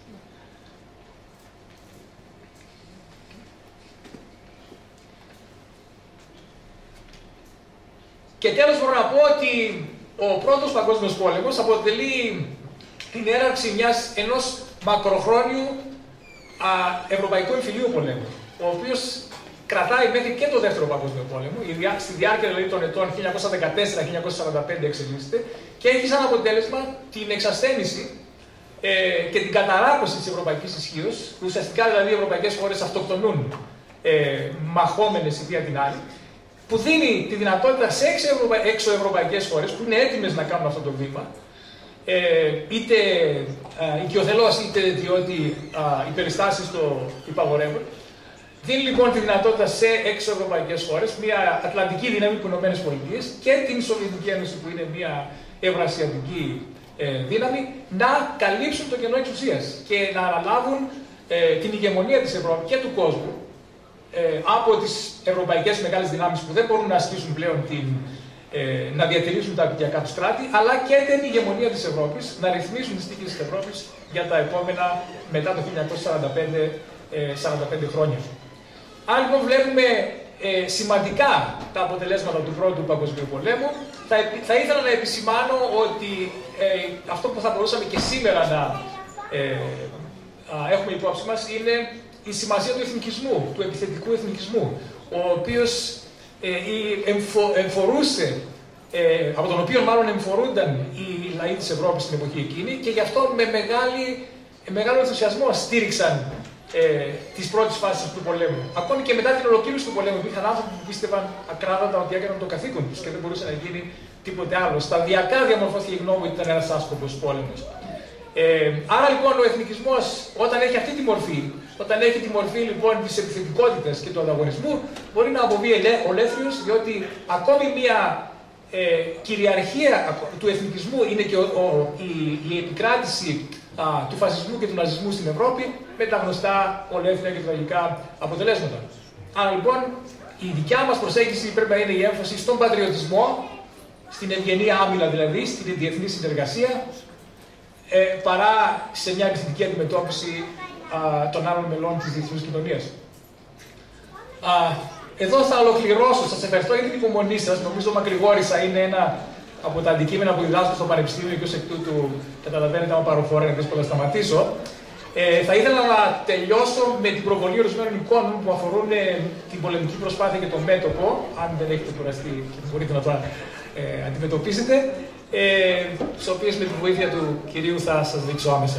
E: Και τέλος μπορώ να πω ότι ο πρώτος παγκόσμιος πόλεμος αποτελεί την έναρξη μιας, ενός μακροχρόνιου α, ευρωπαϊκού εμφυλίου πολέμου, ο οποίος κρατάει μέχρι και το δεύτερο παγκόσμιο πόλεμο, στη διάρκεια δηλαδή των ετών χίλια εννιακόσια δεκατέσσερα με χίλια εννιακόσια σαράντα πέντε εξελίσσεται και έχει σαν αποτέλεσμα την εξασθένηση ε, και την καταράκωση της ευρωπαϊκής ισχύως, που ουσιαστικά δηλαδή οι ευρωπαϊκές χώρες αυτοκτονούν ε, μαχόμενες η μία την άλλη, που δίνει τη δυνατότητα σε εξωευρωπαϊκές χώρες που είναι έτοιμες να κάνουν αυτό το βήμα, ε, είτε ε, οικειοθελώς είτε διότι ε, οι περιστάσεις το υπαγορεύουν, Δίνει λοιπόν τη δυνατότητα σε εξωευρωπαϊκές χώρες, μια ατλαντική δύναμη που είναι οι ΗΠΑ και την Σοβιετική Ένωση που είναι μια ευρασιατική ε, δύναμη, να καλύψουν το κενό εξουσίας και να αναλάβουν ε, την ηγεμονία της Ευρώπης και του κόσμου ε, από τις ευρωπαϊκές μεγάλες δυνάμεις που δεν μπορούν να ασκήσουν πλέον την, ε, να διατηρήσουν τα απικιακά τους κράτη, αλλά και την ηγεμονία της Ευρώπης, να ρυθμίσουν τις τύχες της Ευρώπης για τα επόμενα μετά το χίλια εννιακόσια σαράντα πέντε, ε, σαράντα πέντε χρόνια. Αν λοιπόν βλέπουμε ε, σημαντικά τα αποτελέσματα του Πρώτου Παγκοσμίου Πολέμου, θα, θα ήθελα να επισημάνω ότι ε, αυτό που θα μπορούσαμε και σήμερα να ε, α, έχουμε υπόψη μας είναι η σημασία του εθνικισμού, του επιθετικού εθνικισμού, ο οποίος ε, εμφο, εμφορούσε, ε, από τον οποίο μάλλον εμφορούνταν οι λαοί της Ευρώπης στην εποχή εκείνη και γι' αυτό με μεγάλη, μεγάλο ενθουσιασμό στήριξαν Ε, της πρώτης φάσης του πολέμου. Ακόμη και μετά την ολοκλήρωση του πολέμου, υπήρχαν άνθρωποι που πίστευαν ακράδαντα ότι έκαναν το καθήκον τους και δεν μπορούσε να γίνει τίποτε άλλο. Σταδιακά διαμορφώθηκε η γνώμη ότι ήταν ένας άσκοπος πόλεμος. Ε, άρα λοιπόν ο εθνικισμός, όταν έχει αυτή τη μορφή, όταν έχει τη μορφή λοιπόν της επιθετικότητας και του ανταγωνισμού, μπορεί να αποβεί ολέθριος, διότι ακόμη μια ε, κυριαρχία του εθνικισμού είναι και ο, ο, η, η επικράτηση Α, του φασισμού και του ναζισμού στην Ευρώπη με τα γνωστά ολέθρια και τραγικά αποτελέσματα. Άρα λοιπόν η δικιά μας προσέγγιση πρέπει να είναι η έμφαση στον πατριωτισμό, στην ευγενή άμυλα δηλαδή, στην διεθνή συνεργασία, ε, παρά σε μια επιθετική αντιμετώπιση α, των άλλων μελών της διεθνούς κοινωνίας. Α, εδώ θα ολοκληρώσω, σας ευχαριστώ για την υπομονή σας, νομίζω μακρηγόρησα, είναι ένα από τα αντικείμενα που διδάσκω στο Πανεπιστήμιο και ως εκ τούτου καταλαβαίνετε άμα πάρω φορά είναι δύσκολο να σταματήσω. Ε, θα ήθελα να τελειώσω με την προβολή ορισμένων εικόνων που αφορούν ε, την πολεμική προσπάθεια και το μέτωπο, αν δεν έχετε κουραστεί και μπορείτε να τα ε, αντιμετωπίσετε, ε, τις οποίες με τη βοήθεια του κυρίου θα σας δείξω άμεσα.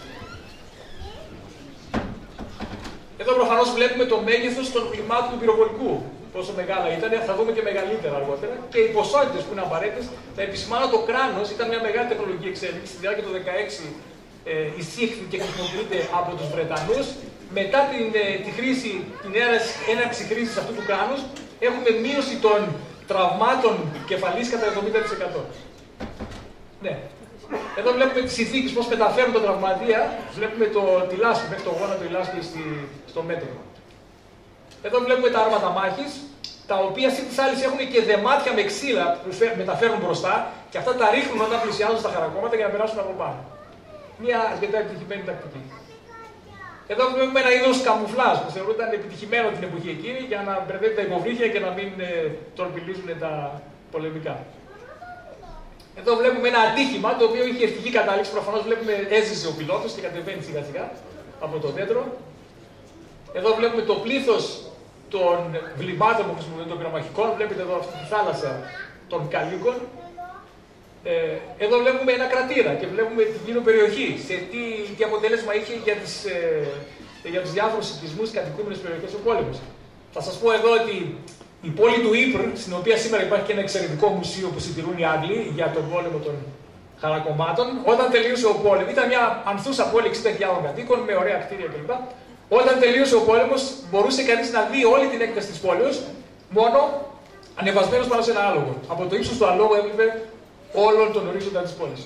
E: Εδώ προφανώς βλέπουμε το μέγεθος των πλημμάτων του πυροβολικού. Πόσο μεγάλα ήταν, θα δούμε και μεγαλύτερα αργότερα. Και οι ποσότητες που είναι απαραίτητες. Θα επισημάνω το κράνος, ήταν μια μεγάλη τεχνολογική εξέλιξη. Στη διάρκεια του δεκαέξι ε, εισήχθη και χρησιμοποιείται από τους Βρετανούς. Μετά την, ε, τη χρήση, την έναρξη χρήσης αυτού του κράνους, έχουμε μείωση των τραυμάτων κεφαλής κατά εβδομήντα τοις εκατό. Ναι. Εδώ βλέπουμε τις συνθήκες, πώς μεταφέρουν τον τραυματία. Βλέπουμε το, τη λάσπη, μέχρι το γόνατο η λάσπη στη, στο μέτωπο. Εδώ βλέπουμε τα άρματα μάχης, τα οποία συν της άλλης έχουν και δεμάτια με ξύλα που μεταφέρουν μπροστά και αυτά τα ρίχνουν όταν πλησιάζουν στα χαρακόμματα για να περάσουν από πάνω. Μια αρκετά επιτυχημένη τακτική. Εδώ βλέπουμε ένα είδος καμουφλάζ που θεωρούνταν επιτυχημένο την εποχή εκείνη για να μπερδεύει τα υποβρύχια και να μην ε, τορπιλίζουν τα πολεμικά. Εδώ βλέπουμε ένα ατύχημα το οποίο είχε ευτυχή κατάληξη. Προφανώς βλέπουμε έζησε ο πιλότος και κατεβαίνει σιγά σιγά από το δέντρο. Εδώ βλέπουμε το πλήθος των βλημάτων που χρησιμοποιούν των πυρομαχικών. Βλέπετε εδώ αυτή τη θάλασσα των καλύκων. Ε, εδώ βλέπουμε ένα κρατήρα και βλέπουμε την γύρω περιοχή. Σε τι, τι αποτέλεσμα είχε για, τις, ε, για τους διάφορους οικισμούς κατοικούμενες περιοχές ο πόλεμος. Θα σας πω εδώ ότι η πόλη του Ήπρ, στην οποία σήμερα υπάρχει και ένα εξαιρετικό μουσείο που συντηρούν οι Άγγλοι για τον πόλεμο των χαρακομμάτων, όταν τελείωσε ο πόλεμος, ήταν μια ανθούσα πόλη εξήντα χιλιάδων κατοίκων με ωραία κτίρια κλπ. Όταν τελείωσε ο πόλεμος, μπορούσε κανείς να δει όλη την έκταση της πόλεως, μόνο ανεβασμένος πάνω σε ένα άλογο. Από το ύψος του αλόγου έβλεπε όλον τον ορίζοντα της πόλης.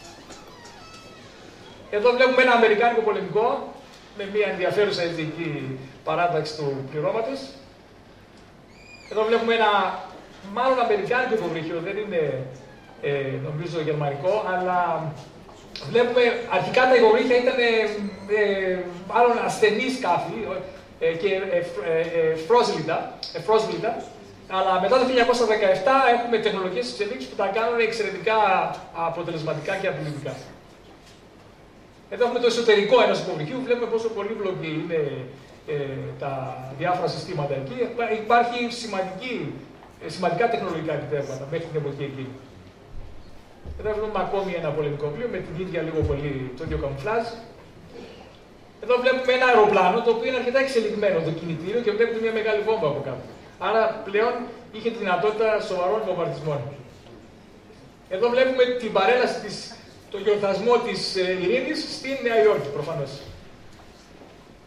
E: Εδώ βλέπουμε ένα αμερικάνικο πολεμικό, με μια ενδιαφέρουσα ειδική παράταξη του πληρώματος. Εδώ βλέπουμε ένα μάλλον αμερικάνικο υποβρύχιο, δεν είναι ε, νομίζω γερμανικό, αλλά βλέπουμε αρχικά τα υποβρύχια ήταν ε, ε, μάλλον ασθενή σκάφη ε, και ευπρόσβλητα, αλλά μετά το χίλια εννιακόσια δεκαεπτά έχουμε τεχνολογίες εξελίξεις που τα κάνουν εξαιρετικά αποτελεσματικά και απειλητικά. Εδώ έχουμε το εσωτερικό ενός υποβρυχίου, βλέπουμε πόσο πολύπλοκη είναι ε, τα διάφορα συστήματα εκεί. Υπάρχει σημαντική, ε, σημαντικά τεχνολογικά επιτεύγματα μέχρι την εποχή εκείνη. Εδώ βλέπουμε ακόμη ένα πολεμικό πλοίο με την ίδια λίγο πολύ το ίδιο καμουφλάζ. Εδώ βλέπουμε ένα αεροπλάνο το οποίο είναι αρκετά εξελιγμένο το κινητήριο και βλέπετε μια μεγάλη βόμβα από κάτω. Άρα πλέον είχε τη δυνατότητα σοβαρών βομβαρδισμών. Εδώ βλέπουμε την παρέλαση της, το γιορτασμό της ε, ειρήνης στη Νέα Υόρκη προφανώς.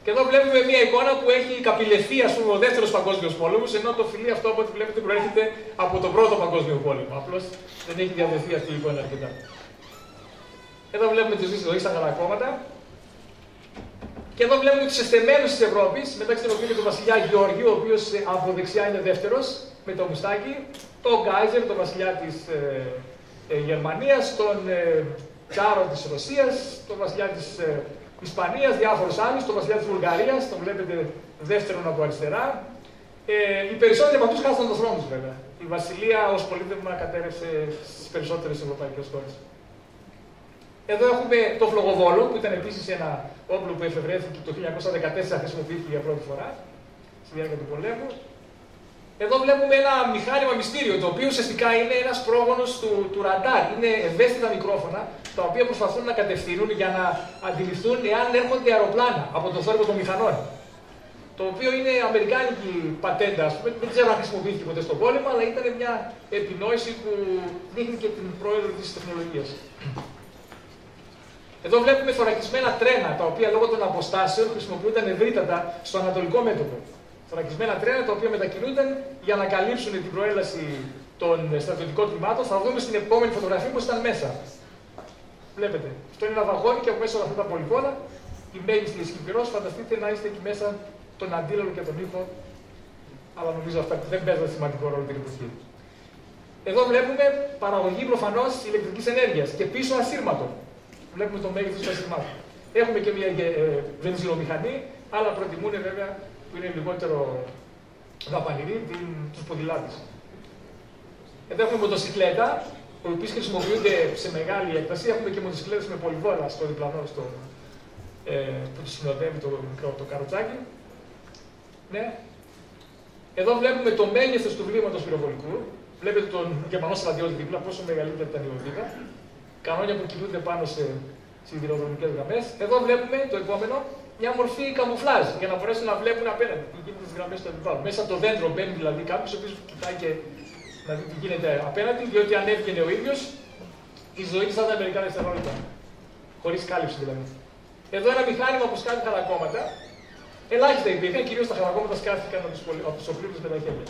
E: Και εδώ βλέπουμε μια εικόνα που έχει καπηλευθεί, ας πούμε, ο δεύτερος παγκόσμιος πόλεμος, ενώ το φιλί αυτό από ό,τι βλέπετε προέρχεται από τον πρώτο παγκόσμιο πόλεμο. Απλώς δεν έχει διαδεθεί αυτή η εικόνα αρκετά. Εδώ βλέπουμε τη ζωή στα γαλακτώματα. Και εδώ βλέπουμε τους εστεμένους της Ευρώπης, μεταξύ των οποίων και τον βασιλιά Γεώργιο, ο οποίος από δεξιά είναι δεύτερος, με το μουστάκι, τον Γκάιζερ, τον βασιλιά της ε, ε, Γερμανίας, τον ε, Τσάρο της Ρωσίας, τον βασιλιά της ε, Ισπανίας, διάφορους άλλους, τον βασιλιά της Βουλγαρίας, τον βλέπετε δεύτερον από αριστερά. Ε, οι περισσότεροι από αυτούς χάσαν τον θρόνο τους, βέβαια. Η βασιλεία ως πολίτευμα κατέρευσε στις περισσότερες ευρωπαϊκές χώρες. Εδώ έχουμε το φλογοβόλο, που ήταν επίσης ένα όπλο που εφευρέθηκε το χίλια εννιακόσια δεκατέσσερα, χρησιμοποιήθηκε για πρώτη φορά στη διάρκεια του πολέμου. Εδώ βλέπουμε ένα μηχάνημα μυστήριο, το οποίο ουσιαστικά είναι ένας πρόγονος του, του ραντάρ. Είναι ευαίσθητα μικρόφωνα, τα οποία προσπαθούν να κατευθύνουν για να αντιληφθούν εάν έρχονται αεροπλάνα από τον θόρυβο των μηχανών. Το οποίο είναι αμερικάνικη πατέντα, ας πούμε, δεν ξέρω αν χρησιμοποιήθηκε ποτέ στον πόλεμο, αλλά ήταν μια επινόηση που δείχνει και την πρόεδρο της τεχνολογίας. Εδώ βλέπουμε θωρακισμένα τρένα, τα οποία λόγω των αποστάσεων χρησιμοποιούνταν ευρύτατα στο ανατολικό μέτωπο. Θωρακισμένα τρένα τα οποία μετακινούνταν για να καλύψουν την προέλαση των στρατιωτικών τμήματων. Θα δούμε στην επόμενη φωτογραφία πως ήταν μέσα. Βλέπετε, αυτό είναι ένα βαγόνι και από μέσα όλα αυτά τα πολυβόλα, η μέγιστη ισχυρός, φανταστείτε να είστε εκεί μέσα τον αντίλαλο και τον ήχο, αλλά νομίζω αυτά δεν παίζουν σημαντικό ρόλο την εποχή. Εδώ βλέπουμε παραγωγή προφανώς ηλεκτρικής ενέργειας και πίσω ασύρματο. Βλέπουμε το μέγεθος του ασύρματου. Έχουμε και μια ε, βενζινομηχανή, αλλά προτιμούν βέβαια που είναι λιγότερο δαπανηρή τους ποδηλάτες. Εδώ έχουμε μοτοσυκλέτα, οι οποίες χρησιμοποιούνται σε μεγάλη έκταση. Έχουμε και μοτοσυκλέτες με πολυβόλα στο διπλανό, στο, ε, που τους συνοδεύει το μικρό το καροτσάκι. Ναι. Εδώ βλέπουμε το μέγεθος του βλήματος πυροβολικού. Βλέπετε τον Γερμανό στρατιώτη δίπλα, πόσο μεγαλύτερη ήταν η οδήγα. Κανόνια που κινούνται πάνω σε σιδηροδρομικές γραμμές. Εδώ βλέπουμε το επόμενο, μια μορφή καμουφλάζ για να μπορέσουν να βλέπουν απέναντι τι γίνεται στις γραμμές του αντιπάλου. Μέσα από το δέντρο μπαίνει δηλαδή κάποιος ο οποίος κοιτάει και να δει τι γίνεται απέναντι, διότι αν έβγαινε ο ίδιος, η ζωή της θα ήταν μερικά δευτερόλεπτα. Χωρίς κάλυψη δηλαδή. Εδώ ένα μηχάνημα που σκάφει χαρακόμματα. Ελάχιστα υπήρχαν, κυρίως τα χαρακόμματα σκάφηκαν από τους οπλίους με τα χέρια.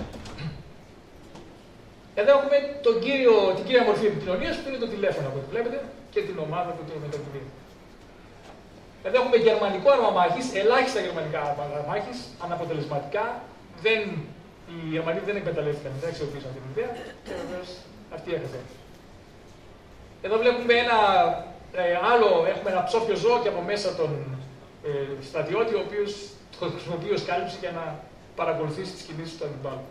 E: Εδώ έχουμε τον κύριο, την κύρια μορφή επικοινωνίας που είναι το τηλέφωνο που βλέπετε και την ομάδα που το μετακινεί. Εδώ έχουμε γερμανικό άρμα μάχης, ελάχιστα γερμανικά άρμα μάχης, αναποτελεσματικά. Δεν, οι Γερμανοί δεν εκμεταλλεύτηκαν, δεν αξιοποίησαν την ιδέα και βεβαίως αυτή έχασε. Εδώ βλέπουμε ένα ε, άλλο, έχουμε ένα ψόφιο ζώο και από μέσα τον ε, στρατιώτη, ο οποίος το χρησιμοποιεί ως κάλυψη για να παρακολουθήσει τις κινήσεις του αντιπάλου.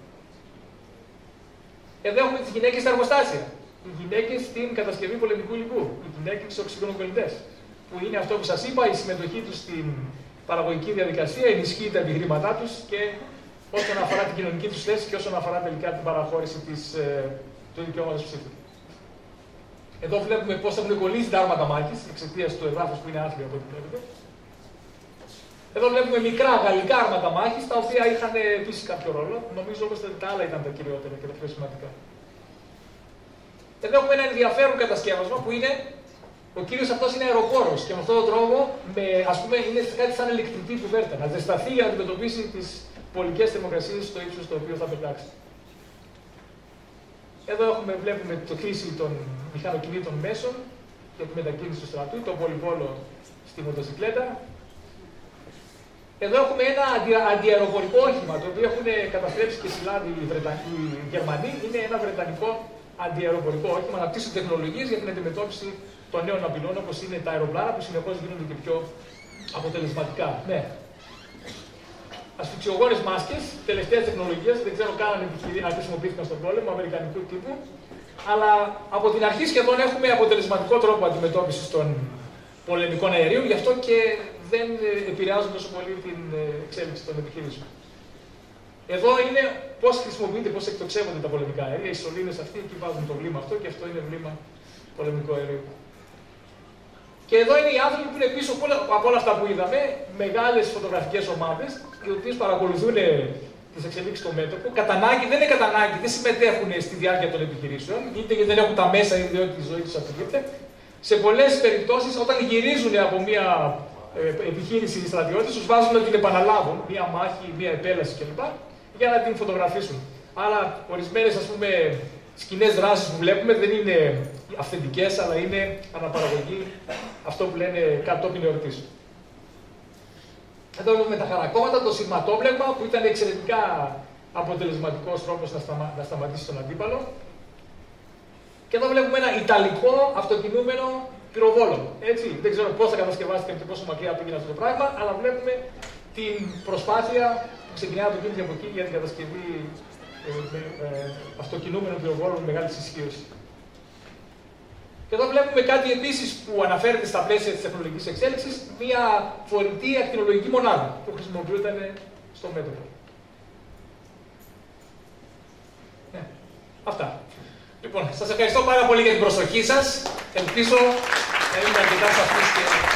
E: Εδώ έχουμε τις γυναίκες στα εργοστάσια. Οι γυναίκες στην κατασκευή πολεμικού υλικού. Οι γυναίκες στους οξυγονοκολλητές. Που είναι αυτό που σας είπα, η συμμετοχή τους στην παραγωγική διαδικασία ενισχύει τα επιχειρήματά τους και όσον αφορά την κοινωνική τους θέση και όσον αφορά τελικά την παραχώρηση της, ε, του δικαιώματος ψήφου. Εδώ βλέπουμε πώς έχουν κολλήσει τα άρματα μάχης εξαιτίας του εδάφους που είναι άθλιο από ό,τι βλέπετε. Εδώ βλέπουμε μικρά γαλλικά άρματα μάχης, τα οποία είχαν επίσης κάποιο ρόλο. Νομίζω όμως ότι τα άλλα ήταν τα κυριότερα και τα πιο σημαντικά. Εδώ έχουμε ένα ενδιαφέρον κατασκεύασμα που είναι, ο κύριος αυτός είναι αεροπόρος και με αυτόν τον τρόπο με, ας πούμε, είναι κάτι σαν ηλεκτρική κουβέρτα, να ζεσταθεί για να αντιμετωπίσει τις πολικές θερμοκρασίες στο ύψος το οποίο θα πετάξει. Εδώ έχουμε, βλέπουμε το χρήση των μηχανοκινήτων μέσων για τη μετακίνηση του στρατού, το πολυβόλο στη μοτοσυκλέτα. Εδώ έχουμε ένα αντι, αντιαεροπορικό όχημα, το οποίο έχουν καταστρέψει και συλλάβει οι, οι Γερμανοί. Είναι ένα βρετανικό αντιαεροπορικό όχημα, αναπτύσσουν τεχνολογίες για την αντιμετώπιση των νέων απειλών, όπως είναι τα αεροπλάνα που συνεχώς γίνονται και πιο αποτελεσματικά. Ναι. Ασφυξιογόνες μάσκες, τελευταίες τεχνολογίες, δεν ξέρω καν αν χρησιμοποιήθηκαν στον πόλεμο, αμερικανικού τύπου. Αλλά από την αρχή σχεδόν έχουμε αποτελεσματικό τρόπο αντιμετώπισης των πολεμικών αερίων, γι' αυτό και δεν επηρεάζουν τόσο πολύ την εξέλιξη των επιχειρήσεων. Εδώ είναι πώς χρησιμοποιείται, πώς εκτοξεύονται τα πολεμικά αέρια. Οι σωλήνες αυτοί εκεί βάζουν το βλήμα αυτό και αυτό είναι βλήμα πολεμικό αερίου. Και εδώ είναι οι άνθρωποι που είναι πίσω από όλα αυτά που είδαμε, μεγάλες φωτογραφικές ομάδες, οι οποίες παρακολουθούν τις εξελίξεις στο μέτωπο. Κατά ανάγκη, δεν είναι κατά ανάγκη, δεν συμμετέχουν στη διάρκεια των επιχειρήσεων, είτε γιατί δεν έχουν τα μέσα, είτε διότι η ζωή τους απειλείται. Σε πολλές περιπτώσεις, όταν γυρίζουν από μια επιχείρηση οι στρατιώτες, τους βάζουν να την επαναλάβουν, μία μάχη, μία επέλαση κλπ. Για να την φωτογραφίσουν. Άρα, ορισμένες ας πούμε σκηνές δράσεις που βλέπουμε δεν είναι αυθεντικές, αλλά είναι αναπαραγωγή αυτό που λένε κατόπιν εορτής. Εδώ βλέπουμε τα χαρακόμματα, το σειρματόπλεγμα που ήταν εξαιρετικά αποτελεσματικός τρόπος να, σταμα... να σταματήσει τον αντίπαλο. Και εδώ βλέπουμε ένα ιταλικό αυτοκινούμενο πυροβόλο. Έτσι, δεν ξέρω πώς θα κατασκευάστηκε και πόσο μακριά πήγαινε αυτό το πράγμα, αλλά βλέπουμε την προσπάθεια που ξεκινάει από εκείνη την εποχή για την κατασκευή ε, ε, ε, αυτοκινούμενων πυροβόλων με μεγάλη ισχύωση. Και εδώ βλέπουμε κάτι επίσης που αναφέρεται στα πλαίσια της τεχνολογικής εξέλιξης, μια φορητή ακτινολογική μονάδα που χρησιμοποιούταν στο μέτωπο. Ναι, αυτά. Λοιπόν, σας ευχαριστώ πάρα πολύ για την προσοχή σας. Ελπίζω να είμαι αρκετά σαφής και